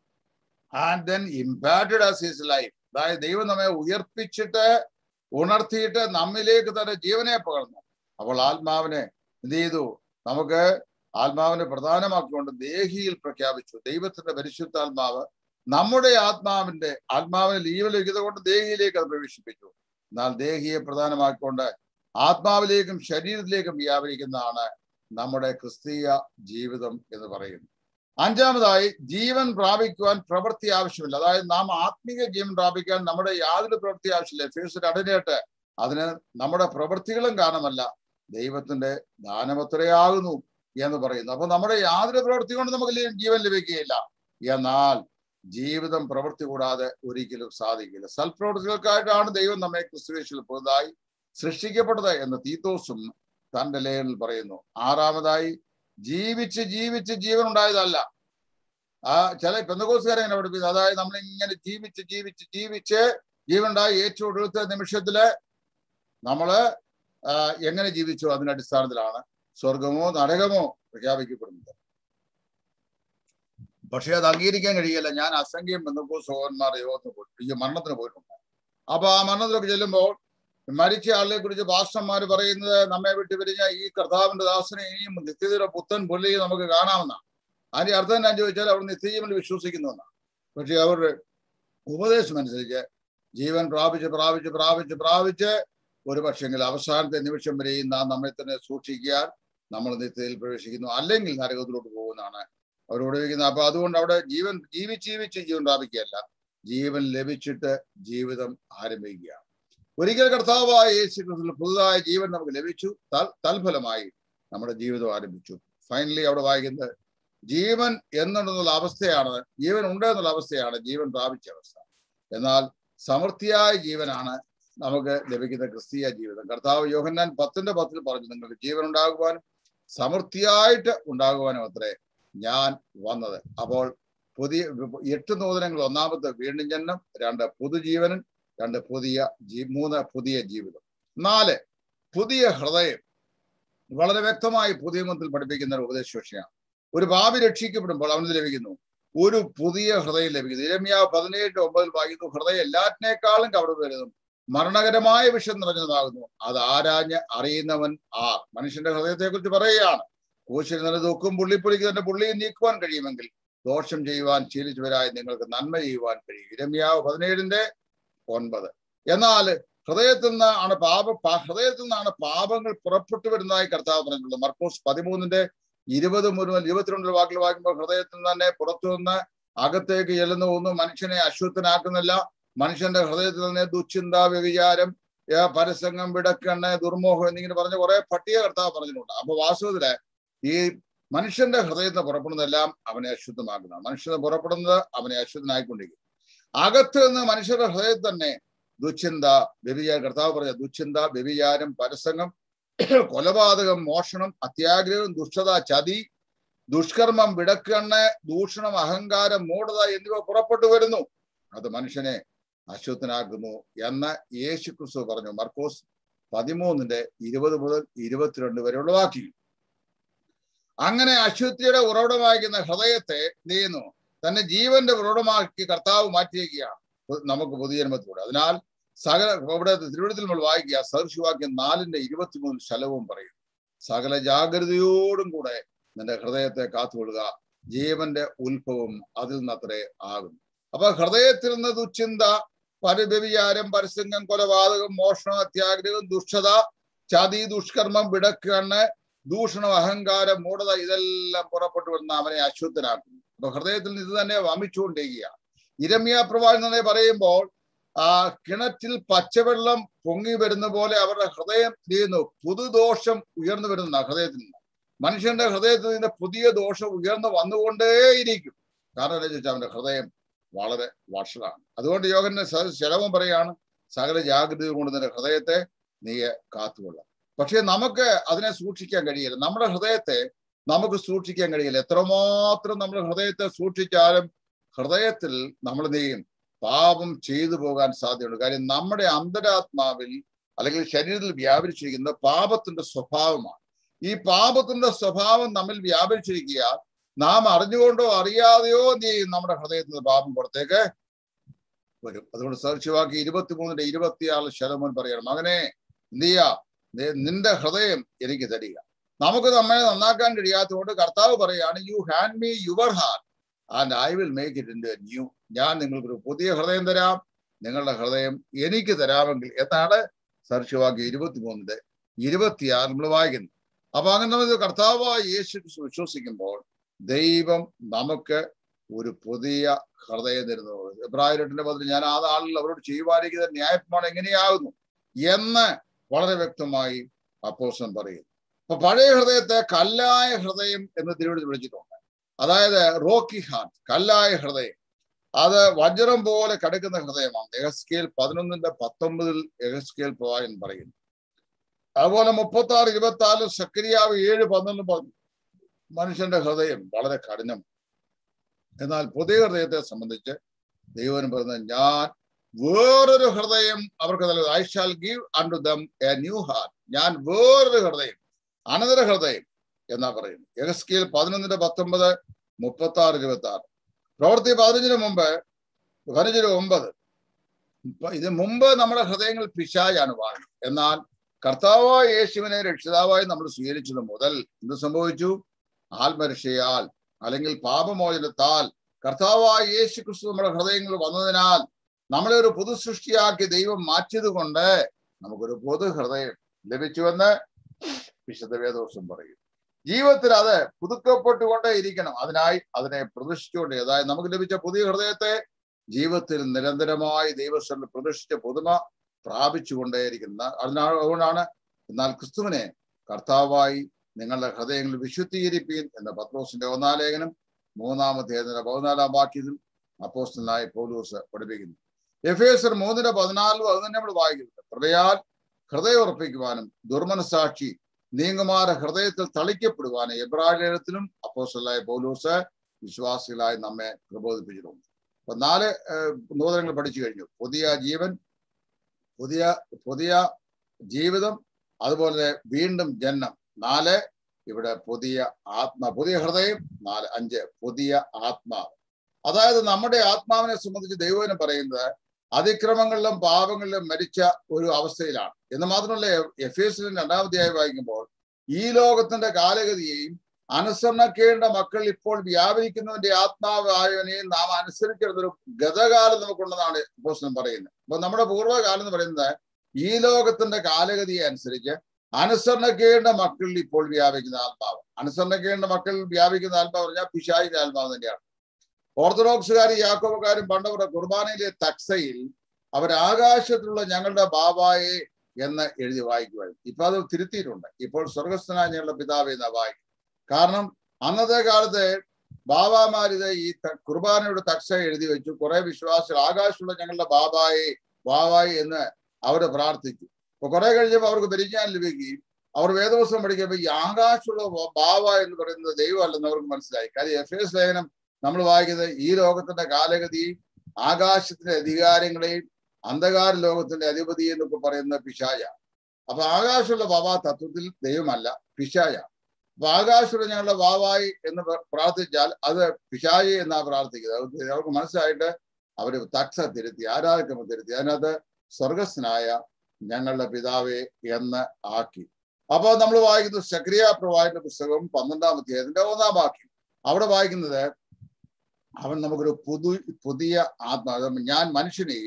S1: and then imparted us his life. അതായത് ദൈവം നമ്മെ ഉയർപ്പിച്ചിട്ട് ഉണർത്തിയിട്ട് നമ്മിലേക്ക് തന്നെ ജീവനെ പകർന്നു. അപ്പോൾ ആത്മാവിനെ എന്ത് ചെയ്തു? നമുക്ക് ആത്മാവിനെ പ്രധാനമാക്കിക്കൊണ്ട് ദേഹിയിൽ പ്രഖ്യാപിച്ചു. ദൈവത്തിന്റെ പരിശുദ്ധാത്മാവ് നമ്മുടെ ആത്മാവിന്റെ ആത്മാവിനെ ജീവൻ ലഭിക്കുന്നത് കൊണ്ട് ദേഹിയിലേക്ക് അത് പ്രവേശിപ്പിച്ചു. എന്നാൽ ദേഹിയെ പ്രധാനമാക്കിക്കൊണ്ട് ആത്മാവിലേക്കും ശരീരത്തിലേക്കും വ്യാപരിക്കുന്നതാണ് നമ്മുടെ ക്രിസ്തീയ ജീവിതം എന്ന് പറയുന്നു. അഞ്ചാമതായി, ജീവൻ പ്രാപിക്കുവാൻ പ്രവൃത്തി ആവശ്യമില്ല. അതായത് നാം ആത്മീയ ജീവൻ പ്രാപിക്കാൻ നമ്മുടെ യാതൊരു പ്രവൃത്തി ആവശ്യമില്ല. എഫേസ്യർ അടനേട്ട് അതിന് നമ്മുടെ പ്രവൃത്തികളും കാരണമല്ല, ദൈവത്തിന്റെ ദാനമത്രയാകുന്നു എന്ന് പറയുന്നു. അപ്പൊ നമ്മുടെ യാതൊരു പ്രവൃത്തി കൊണ്ട് നമുക്ക് ജീവൻ ലഭിക്കുകയില്ല. എന്നാൽ ജീവിതം പ്രവൃത്തി കൂടാതെ ഒരിക്കലും സാധിക്കില്ല. സൽപ്രവൃത്തികൾക്കായിട്ടാണ് ദൈവം നമ്മെ ക്രിസ്തുയേശുവിൽ പുതുതായി സൃഷ്ടിക്കപ്പെട്ടത് എന്ന് തീത്തോസും തന്റെ ലേഖനത്തിൽ പറയുന്നു. ആറാമതായി, ജീവിച്ച് ജീവിച്ച് ജീവൻ ഉണ്ടായതല്ല. ആ ചില പെന്തക്കോസ്തുകാരെ എങ്ങനെ പഠിപ്പിക്കുന്നത്, അതായത് നമ്മൾ ഇങ്ങനെ ജീവിച്ച് ജീവിച്ച് ജീവിച്ച് ജീവൻ ഉണ്ടായി ഏറ്റവും ഒടുവിലത്തെ നിമിഷത്തില് നമ്മള് എങ്ങനെ ജീവിച്ചു അതിന്റെ അടിസ്ഥാനത്തിലാണ് സ്വർഗമോ നരകമോ പ്രഖ്യാപിക്കപ്പെടുന്നത്. പക്ഷെ അത് അംഗീകരിക്കാൻ കഴിയില്ല. ഞാൻ അസംഖ്യം പെന്തക്കോസ്ത് സഹോദരന്മാർ യോഗത്തിന് പോയിട്ടുണ്ട്, ഈ മരണത്തിന് പോയിട്ടുണ്ട്. അപ്പൊ ആ മരണത്തിലൊക്കെ ചെല്ലുമ്പോൾ മരിച്ച ആളിനെ കുറിച്ച് പാസ്റ്റർമാർ പറയുന്നത്, നമ്മെ വിട്ട് പിരിഞ്ഞ ഈ കർത്താവിന്റെ ദാസനെ ഇനിയും നിത്യതയുടെ പുത്തൻ പുള്ളി നമുക്ക് കാണാമെന്നാണ്. അതിന്റെ അർത്ഥം ഞാൻ ചോദിച്ചാൽ അവർ നിത്യജീവനിൽ വിശ്വസിക്കുന്നുവെന്നാണ്. പക്ഷെ അവരുടെ ഉപദേശം അനുസരിച്ച് ജീവൻ പ്രാപിച്ച് പ്രാപിച്ച് പ്രാപിച്ച് പ്രാപിച്ച് ഒരു പക്ഷെങ്കിൽ അവസാനത്തെ നിമിഷം വരെയും നാം നമ്മെ തന്നെ സൂക്ഷിക്കാൻ നമ്മൾ നിത്യതയിൽ പ്രവേശിക്കുന്നു, അല്ലെങ്കിൽ നരകത്തിലോട്ട് പോകുന്നതാണ് അവരോട് ചോദിക്കുന്നത്. അപ്പൊ അതുകൊണ്ട് അവിടെ ജീവൻ ജീവിച്ച് ജീവിച്ച് ജീവൻ പ്രാപിക്കുകയല്ല, ജീവൻ ലഭിച്ചിട്ട് ജീവിതം ആരംഭിക്കുകയാണ്. ഒരിക്കൽ കർത്താവായ യേശു ക്രിസ്തുവിൽ പുതുതായ ജീവൻ നമുക്ക് ലഭിച്ചു, തൽഫലമായി നമ്മുടെ ജീവിതം ആരംഭിച്ചു. ഫൈനലി അവിടെ വായിക്കുന്നത് ജീവൻ എന്നുള്ള അവസ്ഥയാണ്, ജീവൻ ഉണ്ട് എന്നുള്ള അവസ്ഥയാണ് ജീവൻ പ്രാപിച്ച അവസ്ഥ. എന്നാൽ സമൃദ്ധിയായ ജീവനാണ് നമുക്ക് ലഭിക്കുന്ന ക്രിസ്തീയ ജീവിതം. കർത്താവ് യോഹന്നാൻ പത്തിന്റെ പത്തിൽ പറഞ്ഞു, നിങ്ങൾക്ക് ജീവൻ ഉണ്ടാകുവാനും സമൃദ്ധിയായിട്ട് ഉണ്ടാകുവാനും അത്രേ ഞാൻ വന്നത്. അപ്പോൾ പുതിയ എട്ട് നൂതനങ്ങൾ, ഒന്നാമത്തെ വീണ്ടും ജനനം, രണ്ട് പുതുജീവനും, രണ്ട് പുതിയ ജീ മൂന്ന് പുതിയ ജീവിതം, നാല് പുതിയ ഹൃദയം. വളരെ വ്യക്തമായി പുതിയ മതത്തിൽ പഠിപ്പിക്കുന്ന ഒരു ഉപദേശമാണ്. ഒരു പാപി രക്ഷിക്കപ്പെടുമ്പോൾ അവന് ലഭിക്കുന്നു ഒരു പുതിയ ഹൃദയം ലഭിക്കുന്നു. യിരെമ്യാവ് പതിനേഴ് ഒമ്പതിൽ വായിക്കുന്നു, ഹൃദയം എല്ലാറ്റിനേക്കാളും കപടം മരണകരമായ വിഷം നിറഞ്ഞതാകുന്നു, അത് ആരാഞ്ഞ് അറിയുന്നവൻ ആ. മനുഷ്യന്റെ ഹൃദയത്തെ കുറിച്ച് പറയുകയാണ്. കൂശിൽ നല്ല ദുഃഖം പുള്ളിപ്പൊലിക്ക് തന്നെ പുള്ളിയെ നീക്കുവാൻ കഴിയുമെങ്കിൽ ദോഷം ചെയ്യുവാൻ ശീലിച്ചവരായി നിങ്ങൾക്ക് നന്മ ചെയ്യുവാൻ കഴിയും. യിരെമ്യാവ് പതിനേഴിന്റെ ഒൻപത്. എന്നാൽ ഹൃദയത്തിൽ നിന്നാണ് പാപ ഹൃദയത്തിൽ നിന്നാണ് പാപങ്ങൾ പുറപ്പെട്ടു വരുന്നതായി കർത്താവ് പറഞ്ഞിട്ടുള്ളത്. മർക്കോസ് പതിമൂന്നിന്റെ ഇരുപത് മുതൽ ഇരുപത്തിരണ്ടിൽ വാക്കിൽ വായിക്കുമ്പോൾ ഹൃദയത്തിൽ തന്നെ പുറത്തു നിന്ന് അകത്തേക്ക് ചെല്ലുന്ന ഒന്നും മനുഷ്യനെ അശുദ്ധനാക്കുന്നില്ല. മനുഷ്യന്റെ ഹൃദയത്തിൽ തന്നെ ദുശ്ചിന്ത, വ്യഭിചാരം, പരസംഗം, വിടക്കണ്ണ്, ദുർമോഹം എന്നിങ്ങനെ പറഞ്ഞ കുറെ പട്ടിക കർത്താവ് പറഞ്ഞിട്ടുണ്ട്. അപ്പൊ വാസ്തവത്തില് ഈ മനുഷ്യന്റെ ഹൃദയത്തിൽ പുറപ്പെടുന്നതെല്ലാം അവനെ അശുദ്ധമാക്കുന്നതാണ്. മനുഷ്യന് പുറപ്പെടുന്നത് അവനെ അശുദ്ധനായിക്കൊണ്ടിരിക്കും. അകത്ത് നിന്ന് മനുഷ്യരുടെ ഹൃദയത്തിൽ തന്നെ ദുശ്ചിന്ത, വ്യഭിചാരം, കർത്താവ് പറഞ്ഞ ദുശ്ചിന്ത, വ്യഭിചാരം, പരസംഗം, കൊലപാതകം, മോഷണം, അത്യാഗ്രഹം, ദുഷ്ടത, ചതി, ദുഷ്കർമ്മം, വിടക്കണ്ണ്, ദൂഷണം, അഹങ്കാരം, മൂഢത എന്നിവ പുറപ്പെട്ടു വരുന്നു. അത് മനുഷ്യനെ അശുദ്ധനാക്കുന്നു എന്ന് യേശു ക്രിസ്തു പറഞ്ഞു. മർക്കോസ് പതിമൂന്നിന്റെ ഇരുപത് മുതൽ ഇരുപത്തിരണ്ട് വരെയുള്ള വാക്യങ്ങൾ. അങ്ങനെ അശുദ്ധിയുടെ ഉറവിടമായിരിക്കുന്ന ഹൃദയത്തെ എന്ത് ചെയ്യുന്നു? തന്നെ ജീവന്റെ ഉറവിടമാക്കി കർത്താവ് മാറ്റിയിരിക്കുകയാണ് നമുക്ക് പൊതുജന്മത്തിലൂടെ. അതിനാൽ സകല ഇവിടെ തിരുവനന്തപുരത്തിൽ നമ്മൾ വായിക്കുക, സദൃശവാക്യം നാലിന്റെ ഇരുപത്തിമൂന്ന് ശലവും പറയും, സകല ജാഗ്രതയോടും കൂടെ നിന്റെ ഹൃദയത്തെ കാത്തുകൊള്ളുക, ജീവന്റെ ഉത്ഭവം അതിൽ നിന്നത്രേ ആകുന്നു. അപ്പൊ ഹൃദയത്തിൽ നിന്ന് ദുശ്ചിന്ത, പരിഭവിചാരം, പരസംഗം, കൊലപാതകം, മോഷണം, അത്യാഗ്രഹം, ദുഷ്ടത, ചതി, ദുഷ്കർമ്മം, വിടക്കണ്ണ്, ദൂഷണം, അഹങ്കാരം, മൂഢത ഇതെല്ലാം പുറപ്പെട്ടു വന്ന് അവനെ അശുദ്ധനാക്കുന്നു. അപ്പൊ ഹൃദയത്തിൽ ഇത് തന്നെ വമിച്ചുകൊണ്ടിരിക്കുകയാണ്. ഇരമ്യാ പ്രവാചകനെ പറയുമ്പോൾ ആ കിണറ്റിൽ പച്ചവെള്ളം പൊങ്ങി വരുന്ന പോലെ അവരുടെ ഹൃദയം ചെയ്യുന്നു, പുതുദോഷം ഉയർന്നു വരുന്ന ഹൃദയത്തിൽ നിന്ന്. മനുഷ്യന്റെ ഹൃദയത്തിൽ നിന്ന് പുതിയ ദോഷം ഉയർന്നു വന്നുകൊണ്ടേയിരിക്കും. കാരണം എന്താ വെച്ചാൽ അവന്റെ ഹൃദയം വളരെ വഷളാണ്. അതുകൊണ്ട് യോഹന്നാൻ ശലമോൻ പറയാണ്, സകല ജാഗ്രത കൊണ്ട് നിന്റെ ഹൃദയത്തെ നീ കാത്തുകൊള്ളാം. പക്ഷെ നമുക്ക് അതിനെ സൂക്ഷിക്കാൻ കഴിയില്ല. നമ്മുടെ ഹൃദയത്തെ നമുക്ക് സൂക്ഷിക്കാൻ കഴിയില്ല. എത്രമാത്രം നമ്മൾ ഹൃദയത്തെ സൂക്ഷിച്ചാലും ഹൃദയത്തിൽ നമ്മൾ നീയും പാപം ചെയ്തു പോകാൻ സാധ്യതയുണ്ട്. കാര്യം നമ്മുടെ അന്തരാത്മാവിൽ അല്ലെങ്കിൽ ശരീരത്തിൽ വ്യാപരിച്ചിരിക്കുന്ന പാപത്തിന്റെ സ്വഭാവമാണ്. ഈ പാപത്തിന്റെ സ്വഭാവം നമ്മിൽ വ്യാപരിച്ചിരിക്കുക നാം അറിഞ്ഞുകൊണ്ടോ അറിയാതെയോ നീ നമ്മുടെ ഹൃദയത്തിൽ നിന്ന് പാപം പുറത്തേക്ക് വരും. അതുകൊണ്ട് സാക്ഷ്യവാക്യ ഇരുപത്തിമൂന്നിന്റെ ഇരുപത്തിയാറ് ശതമാനം പറയണം, മകനെ എന്ത് ചെയ്യാ, നിന്റെ ഹൃദയം എനിക്ക് തരിക. നമുക്ക് നമ്മെ നന്നാക്കാൻ കഴിയാത്തതുകൊണ്ട് കർത്താവ് പറയാണ്, you hand me your heart and I will make it into a new. ഞാൻ നിങ്ങൾക്കൊരു പുതിയ ഹൃദയം തരാം, നിങ്ങളുടെ ഹൃദയം എനിക്ക് തരാമെങ്കിൽ എന്നാണ് സാക്ഷ്യവാക്യ ഇരുപത്തിമൂന്നിന്റെ ഇരുപത്തിയാറ് നമ്മൾ വായിക്കുന്നത്. അപ്പൊ അങ്ങനെ നമ്മൾ കർത്താവായ യേശു വിശ്വസിക്കുമ്പോൾ ദൈവം നമുക്ക് ഒരു പുതിയ ഹൃദയം തരുന്നത്. എബ്രായർ എട്ടിന്റെ പതിൽ ഞാൻ ആ നാളിൽ അവരോട് ചെയ്യുവാനിരിക്കുന്ന ന്യായപ്രമാണം എങ്ങനെയാകുന്നു എന്ന് വളരെ വ്യക്തമായി അപ്പോസ്തലൻ പറയുന്നു. അപ്പൊ പഴയ ഹൃദയത്തെ കല്ലായ ഹൃദയം എന്ന് തിരുവനന്തപുരത്ത് വിളിച്ചിട്ടുണ്ട്. അതായത് റോക്കി ഹാർട്ട്, കല്ലായ ഹൃദയം. അത് വജ്രം പോലെ കടക്കുന്ന ഹൃദയമാണ്. എഹെസ്കേൽ പതിനൊന്നിന്റെ പത്തൊമ്പതിൽ എഹെസ്കേൽ പ്രവാചകൻ പറയുന്നു. അതുപോലെ മുപ്പത്തി ആറ് ഇരുപത്തി ആറിലും സക്കരിയാവ് ഏഴ് പന്ത്രണ്ടും പറഞ്ഞു, മനുഷ്യന്റെ ഹൃദയം വളരെ കഠിനം. എന്നാൽ പുതിയ ഹൃദയത്തെ സംബന്ധിച്ച് ദൈവം പറയുന്നത്, ഞാൻ വേറൊരു ഹൃദയം അവർക്ക് നൽകും. I shall give unto them a new heart. ഞാൻ വേറൊരു ഹൃദയം, അനന്തര ഹൃദയം എന്നാ പറയുന്നു. എഹെസ്കേൽ പതിനൊന്നിന്റെ പത്തൊമ്പത്, മുപ്പത്തി ആറ് ഇരുപത്തി ആറ്. പ്രവൃത്തി പതിനഞ്ചിന് മുമ്പ് പതിനഞ്ചിന് ഒമ്പത്. ഇത് മുമ്പ് നമ്മുടെ ഹൃദയങ്ങൾ പിശാചാണ് വാഴുന്നത്. എന്നാൽ കർത്താവായ യേശുവിനെ രക്ഷിതാവായി നമ്മൾ സ്വീകരിച്ചത് മുതൽ എന്ത് സംഭവിച്ചു? ആത്മരക്ഷയാൽ അല്ലെങ്കിൽ പാപമോചനത്താൽ കർത്താവായ യേശു ക്രിസ്തു നമ്മുടെ ഹൃദയങ്ങളിൽ വന്നതിനാൽ നമ്മളെ ഒരു പുതു സൃഷ്ടിയാക്കി ദൈവം മാറ്റിയത് കൊണ്ട് നമുക്കൊരു പൊതു ഹൃദയം ലഭിച്ചുവെന്ന് വിശുദ്ധ വേദോസം പറയും. ജീവിതത്തിൽ അത് പുതുക്കപ്പെട്ടുകൊണ്ടേ ഇരിക്കണം. അതിനായി അതിനെ പ്രതിഷ്ഠിച്ചുകൊണ്ട്, അതായത് നമുക്ക് ലഭിച്ച പുതിയ ഹൃദയത്തെ ജീവിതത്തിൽ നിരന്തരമായി ദൈവസ്ഥലിൽ പ്രതിഷ്ഠിച്ച പുതുമ പ്രാപിച്ചുകൊണ്ടേയിരിക്കുന്ന. അതിനാൽ അതുകൊണ്ടാണ് എന്നാൽ ക്രിസ്തുവിനെ കർത്താവായി നിങ്ങളുടെ ഹൃദയങ്ങളിൽ വിശുദ്ധീകരിപ്പീൻ എന്ന പത്രോസിന്റെ ഒന്നാം ലേഖനം മൂന്നാമത്തെ പതിനാലാം വാക്യത്തിൽ അപ്പോസ്തലനായ പൗലോസ് പഠിപ്പിക്കുന്നു. എഫേസർ മൂന്നിന്റെ പതിനാലിലും അത് തന്നെ നമ്മൾ വായിക്കുന്നത്. കൃപയാൽ ഹൃദയം ഉറപ്പിക്കുവാനും ദുർമനസാക്ഷി നീങ്ങുമാര ഹൃദയത്തിൽ തളിക്കപ്പെടുവാനും എബ്രായത്തിലും അപ്പോസ്തലനായ പൗലോസ് വിശ്വാസികളായി നമ്മെ പ്രബോധിപ്പിച്ചിട്ടുണ്ട്. അപ്പൊ നാല് നൂതനങ്ങൾ പഠിച്ചു കഴിഞ്ഞു. പുതിയ ജീവൻ, പുതിയ പുതിയ ജീവിതം, അതുപോലെ വീണ്ടും ജന്മം. നാല് ഇവിടെ പുതിയ ആത്മാ, പുതിയ ഹൃദയം. നാല് അഞ്ച് പുതിയ ആത്മാവ്. അതായത് നമ്മുടെ ആത്മാവിനെ സംബന്ധിച്ച് ദൈവം പറയുന്നത് അതിക്രമങ്ങളിലും പാപങ്ങളിലും മരിച്ച ഒരു അവസ്ഥയിലാണ് എന്ന് മാത്രമല്ല. എഫേസ്യരിൽ രണ്ടാമത്തെയായി വായിക്കുമ്പോൾ ഈ ലോകത്തിന്റെ കാലഗതിയെയും അനുസരണക്കേണ്ട മക്കൾ ഇപ്പോൾ വ്യാപരിക്കുന്നതിന്റെ ആത്മാവായവനെയും നാം അനുസരിച്ചിരുന്നൊരു ഗതകാലം നമുക്കുണ്ടെന്നാണ് അപ്പോസ്തലൻ പറയുന്നത്. അപ്പൊ നമ്മുടെ പൂർവ്വകാലം എന്ന് പറയുന്നത് ഈ ലോകത്തിന്റെ കാലഗതിയെ അനുസരിച്ച് അനുസരണക്കേണ്ട മക്കളിൽ ഇപ്പോൾ വ്യാപിക്കുന്ന ആത്മാവ്. അനുസരണക്കേണ്ട മക്കൾ വ്യാപിക്കുന്ന ആത്മാവ് പറഞ്ഞാൽ പിശാചിന്റെ ആത്മാവ് തന്നെയാണ്. ഓർത്തഡോക്സുകാരും യാക്കോബക്കാരും പണ്ടവരുടെ കുർബാനയിലെ തക്സയിൽ അവർ ആകാശത്തിലുള്ള ഞങ്ങളുടെ ബാബായെ എന്ന് എഴുതി വായിക്കുമായിരുന്നു. ഇപ്പൊ അത് തിരുത്തിയിട്ടുണ്ട്. ഇപ്പോൾ സ്വർഗസ്ഥനായ ഞങ്ങളുടെ പിതാവേ എന്നാ വായിക്കും. കാരണം അന്നത്തെ കാലത്ത് ബാബാമാരിത് ഈ കുർബാനയുടെ തക്സ എഴുതി വെച്ചു. കുറെ വിശ്വാസികൾ ആകാശമുള്ള ഞങ്ങളുടെ ബാബായെ ബാബായി എന്ന് അവർ പ്രാർത്ഥിച്ചു. അപ്പൊ കുറെ കഴിഞ്ഞപ്പോൾ അവർക്ക് പരിജ്ഞാനം ലഭിക്കുകയും അവർ വേദപുസ്തകം പഠിക്കുമ്പോൾ ഈ ആകാശമുള്ള ബാബ എന്ന് പറയുന്നത് ദൈവമല്ലെന്ന് അവർക്ക് മനസ്സിലായി. കാര്യം എഫേസ് ലേഖനം നമ്മൾ വായിക്കുന്നത് ഈ ലോകത്തിന്റെ കാലഗതിയും ആകാശത്തിന്റെ അധികാരങ്ങളെയും അന്ധകാര ലോകത്തിന്റെ അധിപതി എന്നൊക്കെ പറയുന്ന പിശാച. അപ്പൊ ആകാശമുള്ള ബാബ തത്വത്തിൽ ദൈവമല്ല, പിശാച. അപ്പൊ ആകാശമുള്ള ഞങ്ങളുടെ ബാബായി എന്ന് പ്രാർത്ഥിച്ചാൽ അത് പിശാചി എന്നാ പ്രാർത്ഥിക്കുന്നത്. അവർക്ക് മനസ്സിലായിട്ട് അവര് തക്സ തിരുത്തി, ആരാധക്രമം തിരുത്തി. അതിനകത്ത് സ്വർഗസ്ഥനായ ഞങ്ങളുടെ പിതാവേ എന്ന് ആക്കി. അപ്പൊ നമ്മൾ വായിക്കുന്നത് സക്രിയ പ്രവാചകന്റെ പുസ്തകം പന്ത്രണ്ടാം അധ്യായത്തിന്റെ ഒന്നാം വാക്യം. അവിടെ വായിക്കുന്നത് അവൻ നമുക്കൊരു പുതു പുതിയ ആത്മാ, ഞാൻ മനുഷ്യനെയും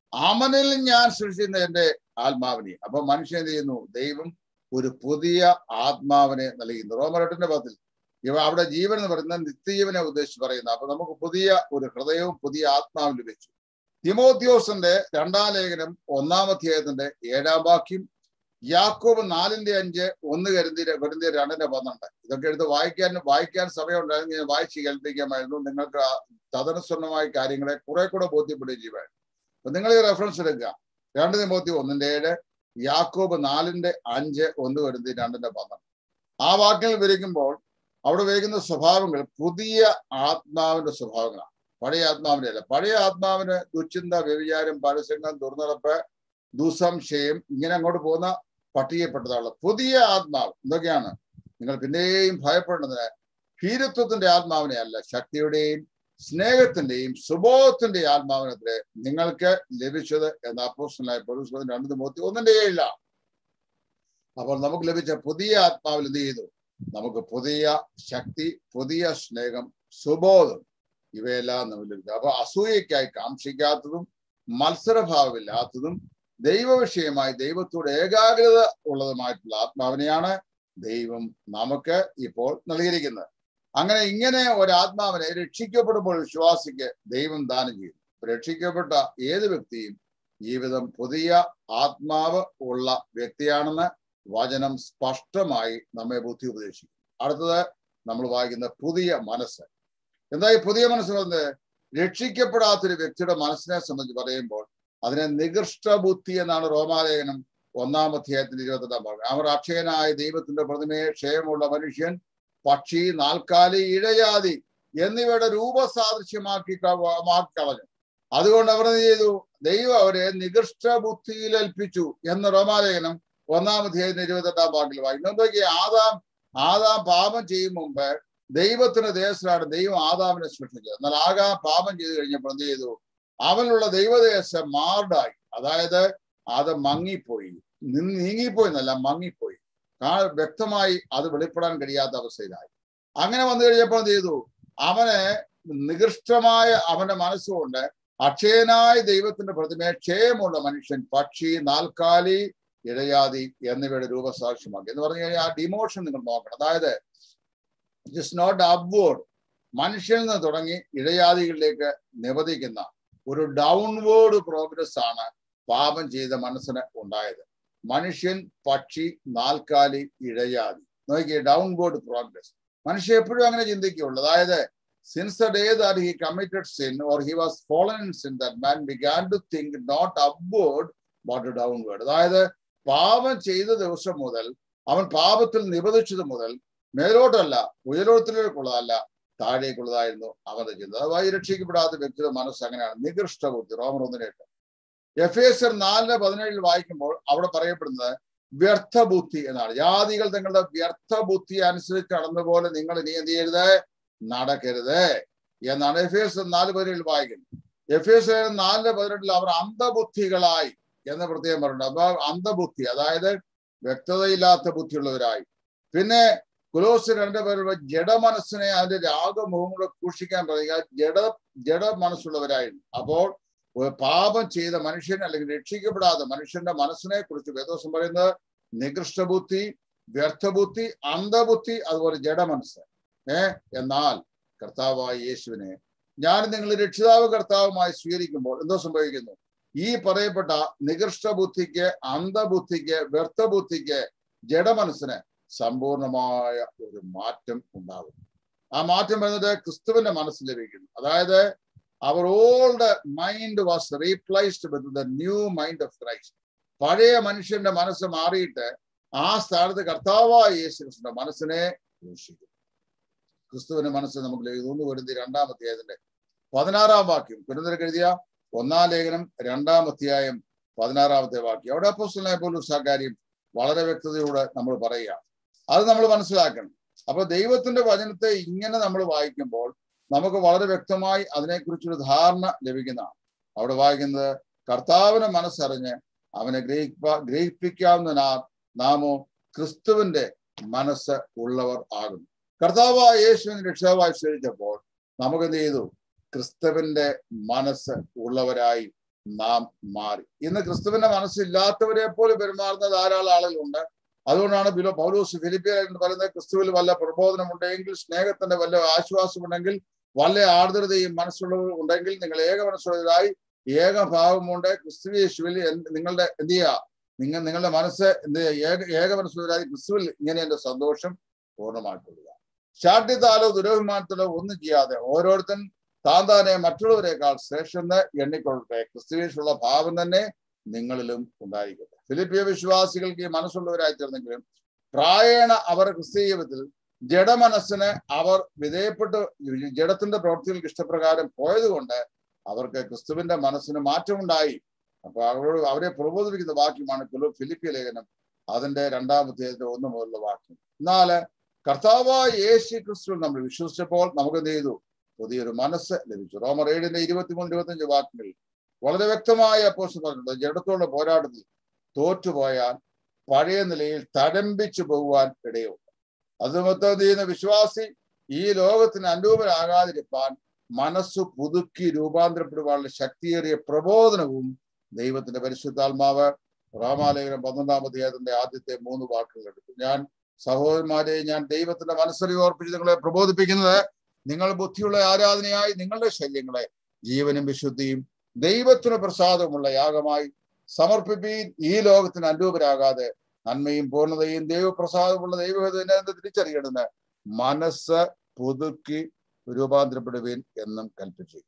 S1: അവനിൽ ഞാൻ സൃഷ്ടിക്കുന്ന എന്റെ ആത്മാവിനെ. അപ്പൊ മനുഷ്യൻ എന്ത് ചെയ്യുന്നു? ദൈവം ഒരു പുതിയ ആത്മാവിനെ നൽകുന്നു. റോമർ എട്ടിന്റെ പത്തിൽ ഇവ അവിടെ ജീവൻ എന്ന് പറയുന്നത് നിത്യജീവനെ ഉദ്ദേശിച്ച് പറയുന്നത്. അപ്പൊ നമുക്ക് പുതിയ ഒരു ഹൃദയവും പുതിയ ആത്മാവും ലഭിച്ചു. തിമോത്തിയോസിന്റെ രണ്ടാം ലേഖനം ഒന്നാം അധ്യായത്തിന്റെ ഏഴാം വാക്യം, യാക്കോബ് നാലിന്റെ അഞ്ച്, ഒന്ന് കരുതി വെറുതെ രണ്ടിന്റെ പന്ത്രണ്ട്. ഇതൊക്കെ എടുത്ത് വായിക്കാൻ വായിക്കാൻ സമയമുണ്ടായിരുന്നു. ഞാൻ വായിച്ച് കേൾപ്പിക്കാമായിരുന്നു. നിങ്ങൾക്ക് തദനുസരണമായ കാര്യങ്ങളെ കുറെ കൂടെ ബോധ്യപ്പെടുകയും ചെയ്യുമായിരുന്നു. അപ്പൊ നിങ്ങൾ ഈ റെഫറൻസ് എടുക്കുക. രണ്ട് തിമോത്തി ഒന്നിന്റെ ഏഴ്, യാക്കോബ് നാലിന്റെ അഞ്ച്, ഒന്ന് കരുതി രണ്ടിന്റെ പന്ത്രണ്ട്. ആ വാക്യങ്ങൾ വിവരിക്കുമ്പോൾ അവിടെ ഉപയോഗിക്കുന്ന സ്വഭാവങ്ങൾ പുതിയ ആത്മാവിന്റെ സ്വഭാവങ്ങളാണ്, പഴയ ആത്മാവിന്റെ അല്ല. പഴയ ആത്മാവിന് ദുശ്ചിന്ത, വ്യഭിചാരം, പരസംഗം, ദുർനടപ്പ്, ദുസംശയം, ഇങ്ങനെ അങ്ങോട്ട് പോകുന്ന പട്ടികപ്പെട്ടതാണ്. പുതിയ ആത്മാവ് എന്തൊക്കെയാണ്? നിങ്ങൾ പിന്നെയും ഭയപ്പെടുന്നതിന് ഭീരുത്വത്തിന്റെ ആത്മാവിനെ അല്ല, ശക്തിയുടെയും സ്നേഹത്തിന്റെയും സുബോധത്തിന്റെയും ആത്മാവിനത്തിലെ നിങ്ങൾക്ക് ലഭിച്ചത് എന്ന അപ്പോസ്തലനായ പൗലോസ് രണ്ട് തിമോത്തി ഒന്നിന്റെ ഏഴില്ല. അപ്പോൾ നമുക്ക് ലഭിച്ച പുതിയ ആത്മാവിൽ എന്ത് ചെയ്തു? നമുക്ക് പുതിയ ശക്തി, പുതിയ സ്നേഹം, സുബോധം, ഇവയെല്ലാം നമ്മൾ ലഭിച്ചു. അപ്പൊ അസൂയക്കായി കാക്ഷിക്കാത്തതും മത്സരഭാവമില്ലാത്തതും ദൈവവിഷയമായി ദൈവത്തോട് ഏകാഗ്രത ഉള്ളതുമായിട്ടുള്ള ആത്മാവിനെയാണ് ദൈവം നമുക്ക് ഇപ്പോൾ നൽകിയിരിക്കുന്നത്. അങ്ങനെ ഇങ്ങനെ ഒരാത്മാവിനെ രക്ഷിക്കപ്പെടുമ്പോൾ വിശ്വാസിക്ക് ദൈവം ദാനം ചെയ്യും. രക്ഷിക്കപ്പെട്ട ഏത് വ്യക്തിയും ജീവിതം പുതിയ ആത്മാവ് ഉള്ള വ്യക്തിയാണെന്ന് വചനം സ്പഷ്ടമായി നമ്മെ ബുദ്ധി ഉപദേശിക്കും. അടുത്തത് നമ്മൾ വായിക്കുന്ന പുതിയ മനസ്സ്. എന്താ ഈ പുതിയ മനസ്സ് വന്ന്? രക്ഷിക്കപ്പെടാത്തൊരു വ്യക്തിയുടെ മനസ്സിനെ സംബന്ധിച്ച് പറയുമ്പോൾ അതിനെ നികൃഷ്ട ബുദ്ധി എന്നാണ് റോമാലേഖനം ഒന്നാം അധ്യായത്തിന്റെ ഇരുപത്തെട്ടാം ഭാഗം. അവർ അക്ഷയനായ ദൈവത്തിന്റെ പ്രതിമയെ, ക്ഷയമുള്ള മനുഷ്യൻ, പക്ഷി, നാൽക്കാലി, ഇഴജാതി എന്നിവയുടെ രൂപസാദൃശ്യമാക്കി മാക്കി കളഞ്ഞു. അതുകൊണ്ട് അവർ എന്ത് ചെയ്തു? ദൈവം അവരെ നികൃഷ്ട ബുദ്ധിയിൽ ഏൽപ്പിച്ചു എന്ന് റോമാലേഖനം ഒന്നാം അധ്യായത്തിന്റെ ഇരുപത്തെട്ടാം ഭാഗത്തിൽ വായിക്കുന്നു. എന്തൊക്കെ? ആദാം ആദാം പാപം ചെയ്യും മുമ്പ് ദൈവത്തിന്റെ ദേശത്തിലാണ് ദൈവം ആദാമിനെ സൃഷ്ടിച്ചത്. എന്നാൽ ആകാം പാപം ചെയ്തു കഴിഞ്ഞപ്പോൾ എന്ത് ചെയ്തു? അവനുള്ള ദൈവദേശം മാർഡായി, അതായത് അത് മങ്ങിപ്പോയി, നീങ്ങിപ്പോയി എന്നല്ല, മങ്ങിപ്പോയി. കാ വ്യക്തമായി അത് വെളിപ്പെടാൻ കഴിയാത്ത അവസ്ഥയിലായി. അങ്ങനെ വന്നു കഴിഞ്ഞപ്പോൾ എന്ത് ചെയ്തു? അവനെ നികൃഷ്ടമായ അവന്റെ മനസ്സുകൊണ്ട് അക്ഷയനായ ദൈവത്തിന്റെ പ്രതിമയെ, ക്ഷയമുള്ള മനുഷ്യൻ, പക്ഷി, നാൽക്കാലി, ഇഴയാതി എന്നിവയുടെ രൂപസാക്ഷ്യമാക്കി. എന്ന് പറഞ്ഞു കഴിഞ്ഞാൽ ആ ഡിമോഷൻ നിങ്ങൾ നോക്കണം. അതായത് ഇറ്റ് ഇസ് നോട്ട് അപ്വേർഡ്, മനുഷ്യനിൽ നിന്ന് തുടങ്ങി ഇഴയാദികളിലേക്ക് നിവദിക്കുന്ന ഒരു ഡൗൺവേർഡ് പ്രോഗ്രസ് ആണ് പാപം ചെയ്ത മനസ്സിന് ഉണ്ടായത്. മനുഷ്യൻ, പക്ഷി, നാൽക്കാലി, ഇഴയാതി, നോക്കിയേ, ഡൗൺവേർഡ് പ്രോഗ്രസ്. മനുഷ്യൻ എപ്പോഴും അങ്ങനെ ചിന്തിക്കുകയുള്ളൂ. അതായത് since the day that he committed sin or he was fallen in sin, that man began to think not upward but downward. അതായത് പാപം ചെയ്ത ദിവസം മുതൽ, അവൻ പാപത്തിൽ നിബന്ധിച്ചത് മുതൽ മേലോട്ടല്ല, ഉയരോത്തിലേക്കുള്ളതല്ല, താഴേക്കുള്ളതായിരുന്നു അവന്റെ ചിന്ത. അതായത് രക്ഷിക്കപ്പെടാത്ത വ്യക്തിയുടെ മനസ്സ് അങ്ങനെയാണ്, നികൃഷ്ട ബുദ്ധി. റോമർ ഒന്നിനേട്ട്. എഫ് എസ് നാലിന് പതിനേഴിൽ വായിക്കുമ്പോൾ അവിടെ പറയപ്പെടുന്നത് വ്യർത്ഥ ബുദ്ധി എന്നാണ്. ജാതികൾ തങ്ങളുടെ വ്യർത്ഥ ബുദ്ധി അനുസരിച്ച് നടന്നപോലെ നിങ്ങൾ ഇനി എന്ത് ചെയ്യരുത്? നടക്കരുത് എന്നാണ് എഫ് എസ് നാല് പതിനേഴിൽ വായിക്കുന്നത്. എഫ് എസ് നാലിന് പതിനെട്ടിൽ അവർ അന്ധബുദ്ധികളായി എന്ന് പ്രത്യേകം പറഞ്ഞിട്ടുണ്ട്. അപ്പൊ അന്ധബുദ്ധി, അതായത് വ്യക്തതയില്ലാത്ത ബുദ്ധിയുള്ളവരായി. പിന്നെ കൊലോസ്യർ രണ്ട് പേരുടെ ജഡമനസ്സിനെ അതിന്റെ രാഗമുഖങ്ങളെ സൂക്ഷിക്കാൻ പറയുക, ജഡ ജഡ മനസ്സുള്ളവരായിരുന്നു. അപ്പോൾ പാപം ചെയ്ത മനുഷ്യൻ അല്ലെങ്കിൽ രക്ഷിക്കപ്പെടാത്ത മനുഷ്യന്റെ മനസ്സിനെ കുറിച്ച് വേദോസം പറയുന്നത് നികൃഷ്ട ബുദ്ധി, വ്യർത്ഥബുദ്ധി, അന്ധബുദ്ധി, അതുപോലെ ജഡമനസ്സ്. ഏഹ് എന്നാൽ കർത്താവായ യേശുവിനെ ഞാൻ നിങ്ങൾ രക്ഷിതാവ് കർത്താവുമായി സ്വീകരിക്കുമ്പോൾ എന്തോ സംഭവിക്കുന്നു? ഈ പറയപ്പെട്ട നികൃഷ്ട ബുദ്ധിക്ക്, അന്ധബുദ്ധിക്ക്, വ്യർത്ഥബുദ്ധിക്ക്, ജഡമനസ്സിന് സമ്പൂർണമായ ഒരു മാറ്റം ഉണ്ടാകും. ആ മാറ്റം വരുന്നത് ക്രിസ്തുവിന്റെ മനസ്സ് ലഭിക്കുന്നു. അതായത് അവർ old mind was replaced with the new mind of Christ. പഴയ മനുഷ്യന്റെ മനസ്സ് മാറിയിട്ട് ആ സ്ഥാനത്ത് കർത്താവായ യേശു ക്രിസ്തുവിന്റെ മനസ്സിനെ ദൂഷിക്കും. ക്രിസ്തുവിന്റെ മനസ്സ് നമുക്ക് ലഭിക്കുന്നു. കൊരിന്ത്യർ രണ്ടാം അധ്യായത്തിന്റെ പതിനാറാം വാക്യം, കൊരിന്ത്യർക്ക് എഴുതിയ ഒന്നാം ലേഖനം രണ്ടാം അധ്യായം പതിനാറാമത്തെ വാക്യം. അവിടെ അപ്പോസ്തലനായ പൗലോസ് ആ കാര്യം വളരെ വ്യക്തതയോടെ നമ്മൾ പറയുക. അത് നമ്മൾ മനസ്സിലാക്കണം. അപ്പൊ ദൈവത്തിന്റെ വചനത്തെ ഇങ്ങനെ നമ്മൾ വായിക്കുമ്പോൾ നമുക്ക് വളരെ വ്യക്തമായി അതിനെക്കുറിച്ചൊരു ധാരണ ലഭിക്കുന്നതാണ്. അവിടെ വായിക്കുന്നത് കർത്താവിനെ മനസ്സറിഞ്ഞ് അവനെ ഗ്രഹിപ്പ ഗ്രഹിപ്പിക്കാവുന്ന നാമോ ക്രിസ്തുവിന്റെ മനസ്സ് ഉള്ളവർ ആകുന്നു. കർത്താവായ യേശുവിനെ രക്ഷിതാവായി സ്വീകരിച്ചപ്പോൾ നമുക്ക് എന്ത് ചെയ്തു? ക്രിസ്തുവിന്റെ മനസ്സ് ഉള്ളവരായി നാം മാറി. ഇന്ന് ക്രിസ്തുവിന്റെ മനസ്സില്ലാത്തവരെ പോലെ പെരുമാറുന്ന ധാരാളം ആളുകളുണ്ട്. അതുകൊണ്ടാണ് ബിലോ പൗലോസ് ഫിലിപ്പിയർക്ക് പറയുന്നത്, ക്രിസ്തുവിൽ വല്ല പ്രബോധനമുണ്ടെങ്കിൽ, സ്നേഹത്തിന്റെ വല്ല ആശ്വാസമുണ്ടെങ്കിൽ, വല്ല ആർദ്രതയും മനസ്സുള്ളവർ ഉണ്ടെങ്കിൽ നിങ്ങൾ ഏക മനസ്സുള്ളവരായി ഏകഭാവമുണ്ട് ക്രിസ്തുയേശുവിൽ നിങ്ങളുടെ എന്ത് ചെയ്യുക, നിങ്ങൾ നിങ്ങളുടെ മനസ്സ് എന്ത് ഏക ഏക മനസ്സുള്ളവരായി ക്രിസ്തുവിൽ ഇങ്ങനെ എന്റെ സന്തോഷം പൂർണ്ണമാക്കുക. ശാഠ്യത്താലോ ദുരഭിമാനത്തിലോ ഒന്നും ചെയ്യാതെ ഓരോരുത്തൻ താൻ താനെ മറ്റുള്ളവരെക്കാൾ ശ്രേഷ്ഠെന്ന് എണ്ണിക്കൊള്ളട്ടെ. ക്രിസ്തുവേശുള്ള ഭാവം തന്നെ നിങ്ങളിലും ഉണ്ടായിരിക്കട്ടെ. ഫിലിപ്പിയ വിശ്വാസികൾക്ക് ഈ മനസ്സുള്ളവരായി തീർന്നെങ്കിലും പ്രായേണ അവർ ക്രിസ്തീയത്തിൽ ജഡമനസ്സിന് അവർ വിധേയപ്പെട്ട് ജഡത്തിന്റെ പ്രവൃത്തികൾക്ക് ഇഷ്ടപ്രകാരം പോയത് കൊണ്ട് അവർക്ക് ക്രിസ്തുവിന്റെ മനസ്സിന് മാറ്റമുണ്ടായി. അപ്പൊ അവരോട് അവരെ പ്രബോധിപ്പിക്കുന്ന വാക്യമാണ് ഫിലിപ്പിയ ലേഖനം അതിന്റെ രണ്ടാമത്തെ ഒന്ന് മുതലുള്ള വാക്യം. എന്നാല് കർത്താവായ യേശു ക്രിസ്തുവിൽ നമ്മൾ വിശ്വസിച്ചപ്പോൾ നമുക്ക് എന്ത് ചെയ്തു? പുതിയൊരു മനസ്സ് ലഭിച്ചു. റോമർ ഏഴിന്റെ ഇരുപത്തിമൂന്ന് ഇരുപത്തിയഞ്ച് വാക്യങ്ങളിൽ വളരെ വ്യക്തമായ അപ്പോസ്തലൻ പറഞ്ഞിട്ടുണ്ട്, ജഡത്തോടുള്ള പോരാട്ടത്തിൽ തോറ്റുപോയാൽ പഴയ നിലയിൽ തഴമ്പിച്ചു പോകുവാൻ ഇടയുണ്ട്. അതുമൊത്തം ചെയ്യുന്ന വിശ്വാസി ഈ ലോകത്തിന് അനുരൂപരാകാതിരിക്കാൻ മനസ്സ് പുതുക്കി രൂപാന്തരപ്പെടുവാനുള്ള ശക്തിയേറിയ പ്രബോധനവും ദൈവത്തിന്റെ പരിശുദ്ധാത്മാവ് റോമാലേഖനം പന്ത്രണ്ടാം അധ്യായത്തിന്റെ ആദ്യത്തെ മൂന്ന് വാക്കുകൾ എടുത്തു. ഞാൻ സഹോദരന്മാരെ, ഞാൻ ദൈവത്തിന്റെ മനസ്സറിവ് ഓർപ്പിച്ച് നിങ്ങളെ പ്രബോധിപ്പിക്കുന്നത്, നിങ്ങൾ ബുദ്ധിയുള്ള ആരാധനയായി നിങ്ങളുടെ ശല്യങ്ങളെ ജീവനും വിശുദ്ധിയും ദൈവത്തിന് പ്രസാദമുള്ള യാഗമായി സമർപ്പിപ്പീൻ. ഈ ലോകത്തിന് അനുരൂപരാകാതെ നന്മയും പൂർണ്ണതയും ദൈവപ്രസാദമുള്ള ദൈവഹിതനെ തിരിച്ചറിയണമെന്ന് മനസ്സ് പുതുക്കി രൂപാന്തരപ്പെടുവീൻ എന്നും കൽപ്പിച്ചു.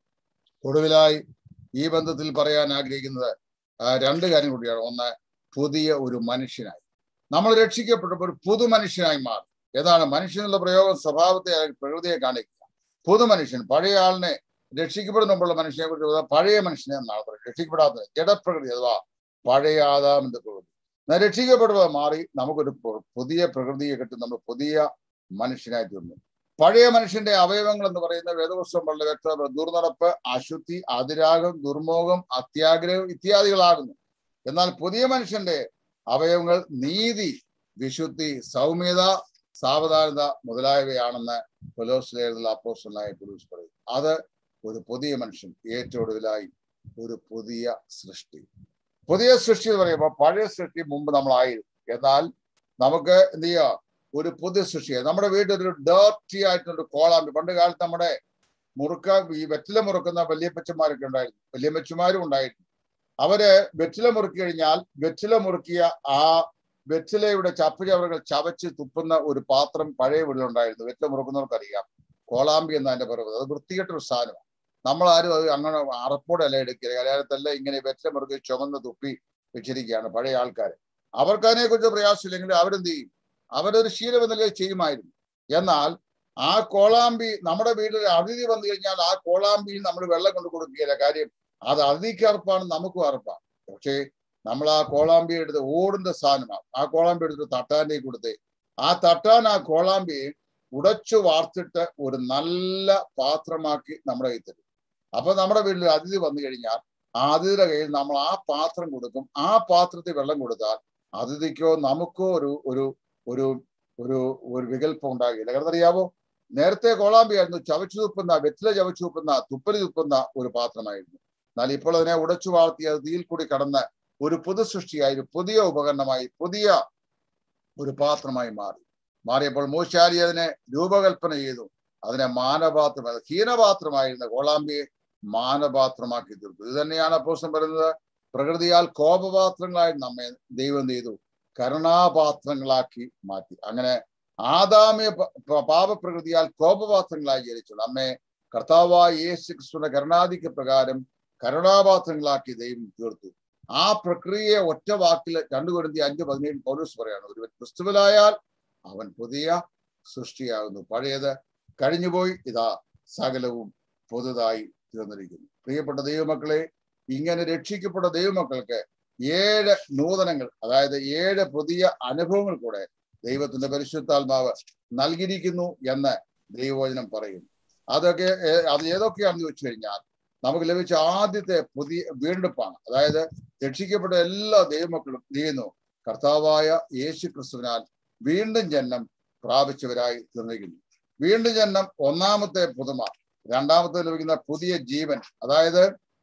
S1: ഒടുവിലായി ഈ ബന്ധത്തിൽ പറയാൻ ആഗ്രഹിക്കുന്നത് രണ്ട് കാര്യം കൂടിയാണ്. ഒന്ന്, പുതിയ ഒരു മനുഷ്യനായി നമ്മൾ രക്ഷിക്കപ്പെട്ടപ്പോൾ ഒരു പുതു മനുഷ്യനായി മാറി. ഏതാണ് മനുഷ്യൻ എന്നുള്ള പ്രയോഗം? സ്വഭാവത്തെ, പ്രകൃതിയെ കാണിക്കുക. പുതു മനുഷ്യൻ, പഴയ ആളിനെ രക്ഷിക്കപ്പെടുമ്പോഴുള്ള മനുഷ്യനെ കുറിച്ച് പഴയ മനുഷ്യനെ എന്നാണ് പറയുന്നത്. രക്ഷിക്കപ്പെടാത്തത് ജഡപ്രകൃതി അഥവാ പഴയ ആദാമിന്റെ പ്രകൃതി. രക്ഷിക്കപ്പെടുക മാറി നമുക്കൊരു പുതിയ പ്രകൃതിയെ കിട്ടും. നമ്മൾ പുതിയ മനുഷ്യനായി തീർന്നു. പഴയ മനുഷ്യന്റെ അവയവങ്ങൾ എന്ന് പറയുന്ന വേദപുസ്തകം വളരെ വ്യക്തത ദുർനടപ്പ്, അശുദ്ധി, അതിരാഗം, ദുർമോഹം, അത്യാഗ്രഹം ഇത്യാദികളാകുന്നു. എന്നാൽ പുതിയ മനുഷ്യന്റെ അവയവങ്ങൾ നീതി, വിശുദ്ധി, സൗമ്യത, സാവധാനത മുതലായവയാണെന്ന് കൊലോസ്യയിലുള്ള അപ്പോസ്തലനായ പൗലോസ് പറയും. അത് ഒരു പുതിയ മനുഷ്യൻ, ഏറ്റവും ഒടുവിലായി ഒരു പുതിയ സൃഷ്ടി. പുതിയ സൃഷ്ടി എന്ന് പറയുമ്പോൾ പഴയ സൃഷ്ടി മുമ്പ് നമ്മളായിരുന്നു. എന്നാൽ നമുക്ക് എന്ത് ചെയ്യുക? ഒരു പുതിയ സൃഷ്ടിയെ നമ്മുടെ വീട്ടിൽ ഒരു ഡേർട്ടി ആയിട്ടൊരു കോളാമ്പി, പണ്ട് കാലത്ത് നമ്മുടെ മുറുക്ക ഈ വെറ്റില മുറുക്കുന്ന വല്യപ്പച്ചന്മാരൊക്കെ ഉണ്ടായിരുന്നു, വല്യമ്മച്ചമാരും ഉണ്ടായിരുന്നു. അവര് വെറ്റില മുറുക്കി കഴിഞ്ഞാൽ വെറ്റില മുറുക്കിയ ആ വെറ്റിലയുടെ ചപ്പുചവറുകൾ ചവച്ച് തുപ്പുന്ന ഒരു പാത്രം പഴയ വീട്ടിലുണ്ടായിരുന്നു. വെറ്റില മുറുക്കുന്നവർക്കറിയാം, കോളാമ്പി എന്ന് അതിന്റെ പറയുന്നത്. അത് വൃത്തികെട്ടൊരു സാധനമാണ്. നമ്മളാരും അത് അങ്ങനെ അറപ്പോടെ അല്ല എടുക്കുക. കല്യാണത്തല്ല ഇങ്ങനെ വെറ്റില മുറുക്കി ചുമന്ന് തുപ്പി വെച്ചിരിക്കുകയാണ് പഴയ ആൾക്കാർ. അവർക്ക് അതിനെക്കുറിച്ച് പ്രയാസമില്ലെങ്കിൽ അവരെന്ത് ചെയ്യും? അവരൊരു ശീലം എന്ന നിലയിൽ ചെയ്യുമായിരുന്നു. എന്നാൽ ആ കോളാമ്പി നമ്മുടെ വീട്ടിൽ അതിഥി വന്നു കഴിഞ്ഞാൽ ആ കോളാമ്പിയിൽ നമ്മൾ വെള്ളം കൊണ്ട് കൊടുക്കുകയില്ല. കാര്യം അത് അതിഥിക്ക് അറപ്പാണ്, നമുക്കും അറപ്പാണ്. പക്ഷേ നമ്മൾ ആ കോളാമ്പി എടുത്ത് ഓടുന്ന സാധനമാണ്. ആ കോളാമ്പി എടുത്ത് തട്ടാൻ്റെ കൊടുത്ത് ആ തട്ടാൻ ആ കോളാമ്പിയെ ഉടച്ചു വാർത്തിട്ട് ഒരു നല്ല പാത്രമാക്കി നമ്മുടെ കയ്യിൽ തരും. അപ്പൊ നമ്മുടെ വീട്ടിൽ അതിഥി വന്നു കഴിഞ്ഞാൽ ആ അതിഥിയുടെ കയ്യിൽ നമ്മൾ ആ പാത്രം കൊടുക്കും. ആ പാത്രത്തിൽ വെള്ളം കൊടുത്താൽ അതിഥിക്കോ നമുക്കോ ഒരു ഒരു ഒരു ഒരു ഒരു വികല്പം ഉണ്ടാകില്ല. കാരണം അറിയാവോ, നേരത്തെ കോളാമ്പിയായിരുന്നു ചവച്ചു തുപ്പുന്ന, വെറ്റില ചവച്ചു തുപ്പുന്ന, തുപ്പലി തുപ്പുന്ന ഒരു പാത്രമായിരുന്നു. എന്നാൽ ഇപ്പോൾ അതിനെ ഉടച്ചു വാർത്തി അത് തീയിൽ കൂടി കടന്ന് ഒരു പുതു സൃഷ്ടിയായി, ഒരു പുതിയ ഉപകരണമായി, പുതിയ ഒരു പാത്രമായി മാറി. മാറിയപ്പോൾ മൂശാരി അതിനെ രൂപകൽപ്പന ചെയ്തു. അതിനെ മാനപാത്രം, ഹീനപാത്രമായിരുന്ന കോളാമ്പിയെ മാനപാത്രമാക്കി തീർത്തു. ഇത് തന്നെയാണ് അപ്പോസ്തലൻ പറയുന്നത്, പ്രകൃതിയാൽ കോപപാത്രങ്ങളായി നമ്മെ ദൈവം ചെയ്തു കരുണാപാത്രങ്ങളാക്കി മാറ്റി. അങ്ങനെ ആദാമ്യ പാപപ്രകൃതിയാൽ കോപപാത്രങ്ങളായി ജനിച്ചു നമ്മെ കർത്താവായ യേശു ക്രിസ്തുവിന്റെ കരുണാധിക്യ പ്രകാരം കരുണാപാത്രങ്ങളാക്കി ദൈവം തീർത്തു. ആ പ്രക്രിയയെ ഒറ്റ വാക്കിൽ രണ്ടു കൊരിന്ത്യർ അഞ്ച് പതിനേഴ് പൗലോസ് പറയാണ്, ഒരുവൻ ക്രിസ്തുവിലായാൽ അവൻ പുതിയ സൃഷ്ടിയാകുന്നു, പഴയത് കഴിഞ്ഞുപോയി, ഇതാ സകലവും പുതുതായി തീർന്നിരിക്കുന്നു. പ്രിയപ്പെട്ട ദൈവമക്കളെ, ഇങ്ങനെ രക്ഷിക്കപ്പെട്ട ദൈവമക്കൾക്ക് ഏഴ് നൂതനങ്ങൾ, അതായത് ഏഴ് പുതിയ അനുഭവങ്ങൾ കൂടെ ദൈവത്തിന്റെ പരിശുദ്ധാത്മാവ് നൽകിയിരിക്കുന്നു എന്ന് ദൈവവചനം പറയുന്നു. അതൊക്കെ അത് ഏതൊക്കെയാണെന്ന് ചോദിച്ചു കഴിഞ്ഞാൽ നമുക്ക് ലഭിച്ച ആദ്യത്തെ പുതിയ വീണ്ടെടുപ്പാണ്. അതായത് രക്ഷിക്കപ്പെട്ട എല്ലാ ദൈവമക്കളും ചെയ്യുന്നു കർത്താവായ യേശു ക്രിസ്തുവിനാൽ വീണ്ടും ജന്മം പ്രാപിച്ചവരായി തീർന്നിരിക്കുന്നു. വീണ്ടും ജന്മം ഒന്നാമത്തെ പുതുമ. രണ്ടാമത്തെ ലഭിക്കുന്ന പുതിയ ജീവൻ, അതായത്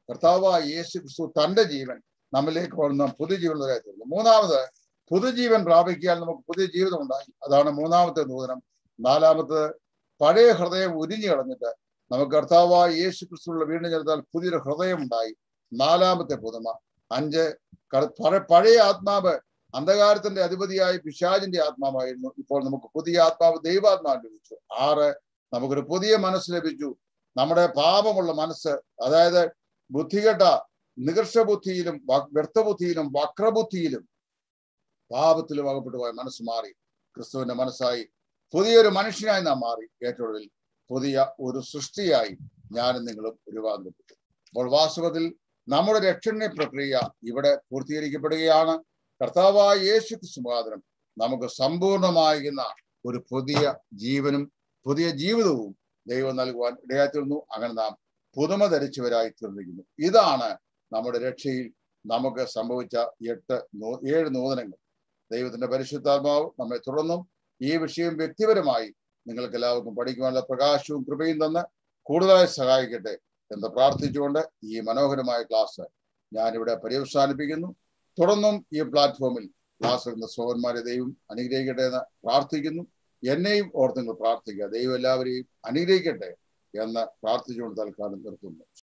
S1: കർത്താവായ യേശു ക്രിസ്തു തന്റെ ജീവൻ നമ്മിലേക്ക് വന്ന പുതുജീവൻ തീർന്നു. മൂന്നാമത്, പുതുജീവൻ പ്രാപിക്കാൻ നമുക്ക് പുതിയ ജീവിതം ഉണ്ടായി. അതാണ് മൂന്നാമത്തെ നൂതനം. നാലാമത്, പഴയ ഹൃദയം ഉരിഞ്ഞു കളഞ്ഞിട്ട് നമുക്ക് കർത്താവായ യേശു ക്രിസ്തുവിലുള്ള വീണ്ടും ചേർത്താൽ പുതിയൊരു ഹൃദയം ഉണ്ടായി. നാലാമത്തെ പുതുമ. അഞ്ച്, പഴയ ആത്മാവ് അന്ധകാരത്തിന്റെ അധിപതിയായി പിശാചിന്റെ ആത്മാവായിരുന്നു. ഇപ്പോൾ നമുക്ക് പുതിയ ആത്മാവ് ദൈവാത്മാവ് ലഭിച്ചു. ആറ്, നമുക്കൊരു പുതിയ മനസ്സ് ലഭിച്ചു. നമ്മുടെ പാപമുള്ള മനസ്സ്, അതായത് ബുദ്ധികെട്ട നികർഷബുദ്ധിയിലും വ്യർത്ഥബുദ്ധിയിലും വക്രബുദ്ധിയിലും പാപത്തിലും അകപ്പെട്ടു പോയ മനസ്സ് മാറി ക്രിസ്തുവിന്റെ മനസ്സായി പുതിയൊരു മനുഷ്യനായി നാം മാറി. ഏറ്റവും ഒടുവിൽ പുതിയ ഒരു സൃഷ്ടിയായി ഞാനും നിങ്ങളും രൂപാന്തരപ്പെട്ടു. അപ്പോൾ വാസ്തവത്തിൽ നമ്മുടെ രക്ഷണ പ്രക്രിയ ഇവിടെ പൂർത്തീകരിക്കപ്പെടുകയാണ്. കർത്താവായ യേശു ക്രിസ്തു മുഖാന്തരം നമുക്ക് സമ്പൂർണമാകുന്ന ഒരു പുതിയ ജീവനും പുതിയ ജീവിതവും ദൈവം നൽകുവാൻ ഇടയായിത്തീർന്നു. അങ്ങനെ നാം പുതുമ ധരിച്ചവരായി തീർന്നിരിക്കുന്നു. ഇതാണ് നമ്മുടെ രക്ഷയിൽ നമുക്ക് സംഭവിച്ച എട്ട് ഏഴ് നൂതനങ്ങൾ. ദൈവത്തിന്റെ പരിശുദ്ധാത്മാവ് നമ്മെ തുടർന്നും ഈ വിഷയം വ്യക്തിപരമായി നിങ്ങൾക്ക് എല്ലാവർക്കും പഠിക്കുവാനുള്ള പ്രകാശവും കൃപയും തന്ന് കൂടുതലായി സഹായിക്കട്ടെ എന്ന് പ്രാർത്ഥിച്ചുകൊണ്ട് ഈ മനോഹരമായ ക്ലാസ് ഞാനിവിടെ പര്യവസാനിപ്പിക്കുന്നു. തുടർന്നും ഈ പ്ലാറ്റ്ഫോമിൽ ക്ലാസ് എടുക്കുന്ന സഹോദരന്മാരെ ദൈവം അനുഗ്രഹിക്കട്ടെ എന്ന് പ്രാർത്ഥിക്കുന്നു. എന്നെയും ഓർത്ത് നിങ്ങൾ പ്രാർത്ഥിക്കുക. ദൈവം എല്ലാവരെയും അനുഗ്രഹിക്കട്ടെ എന്ന് പ്രാർത്ഥിച്ചുകൊണ്ട് തൽക്കാലം നിർത്തുന്നു.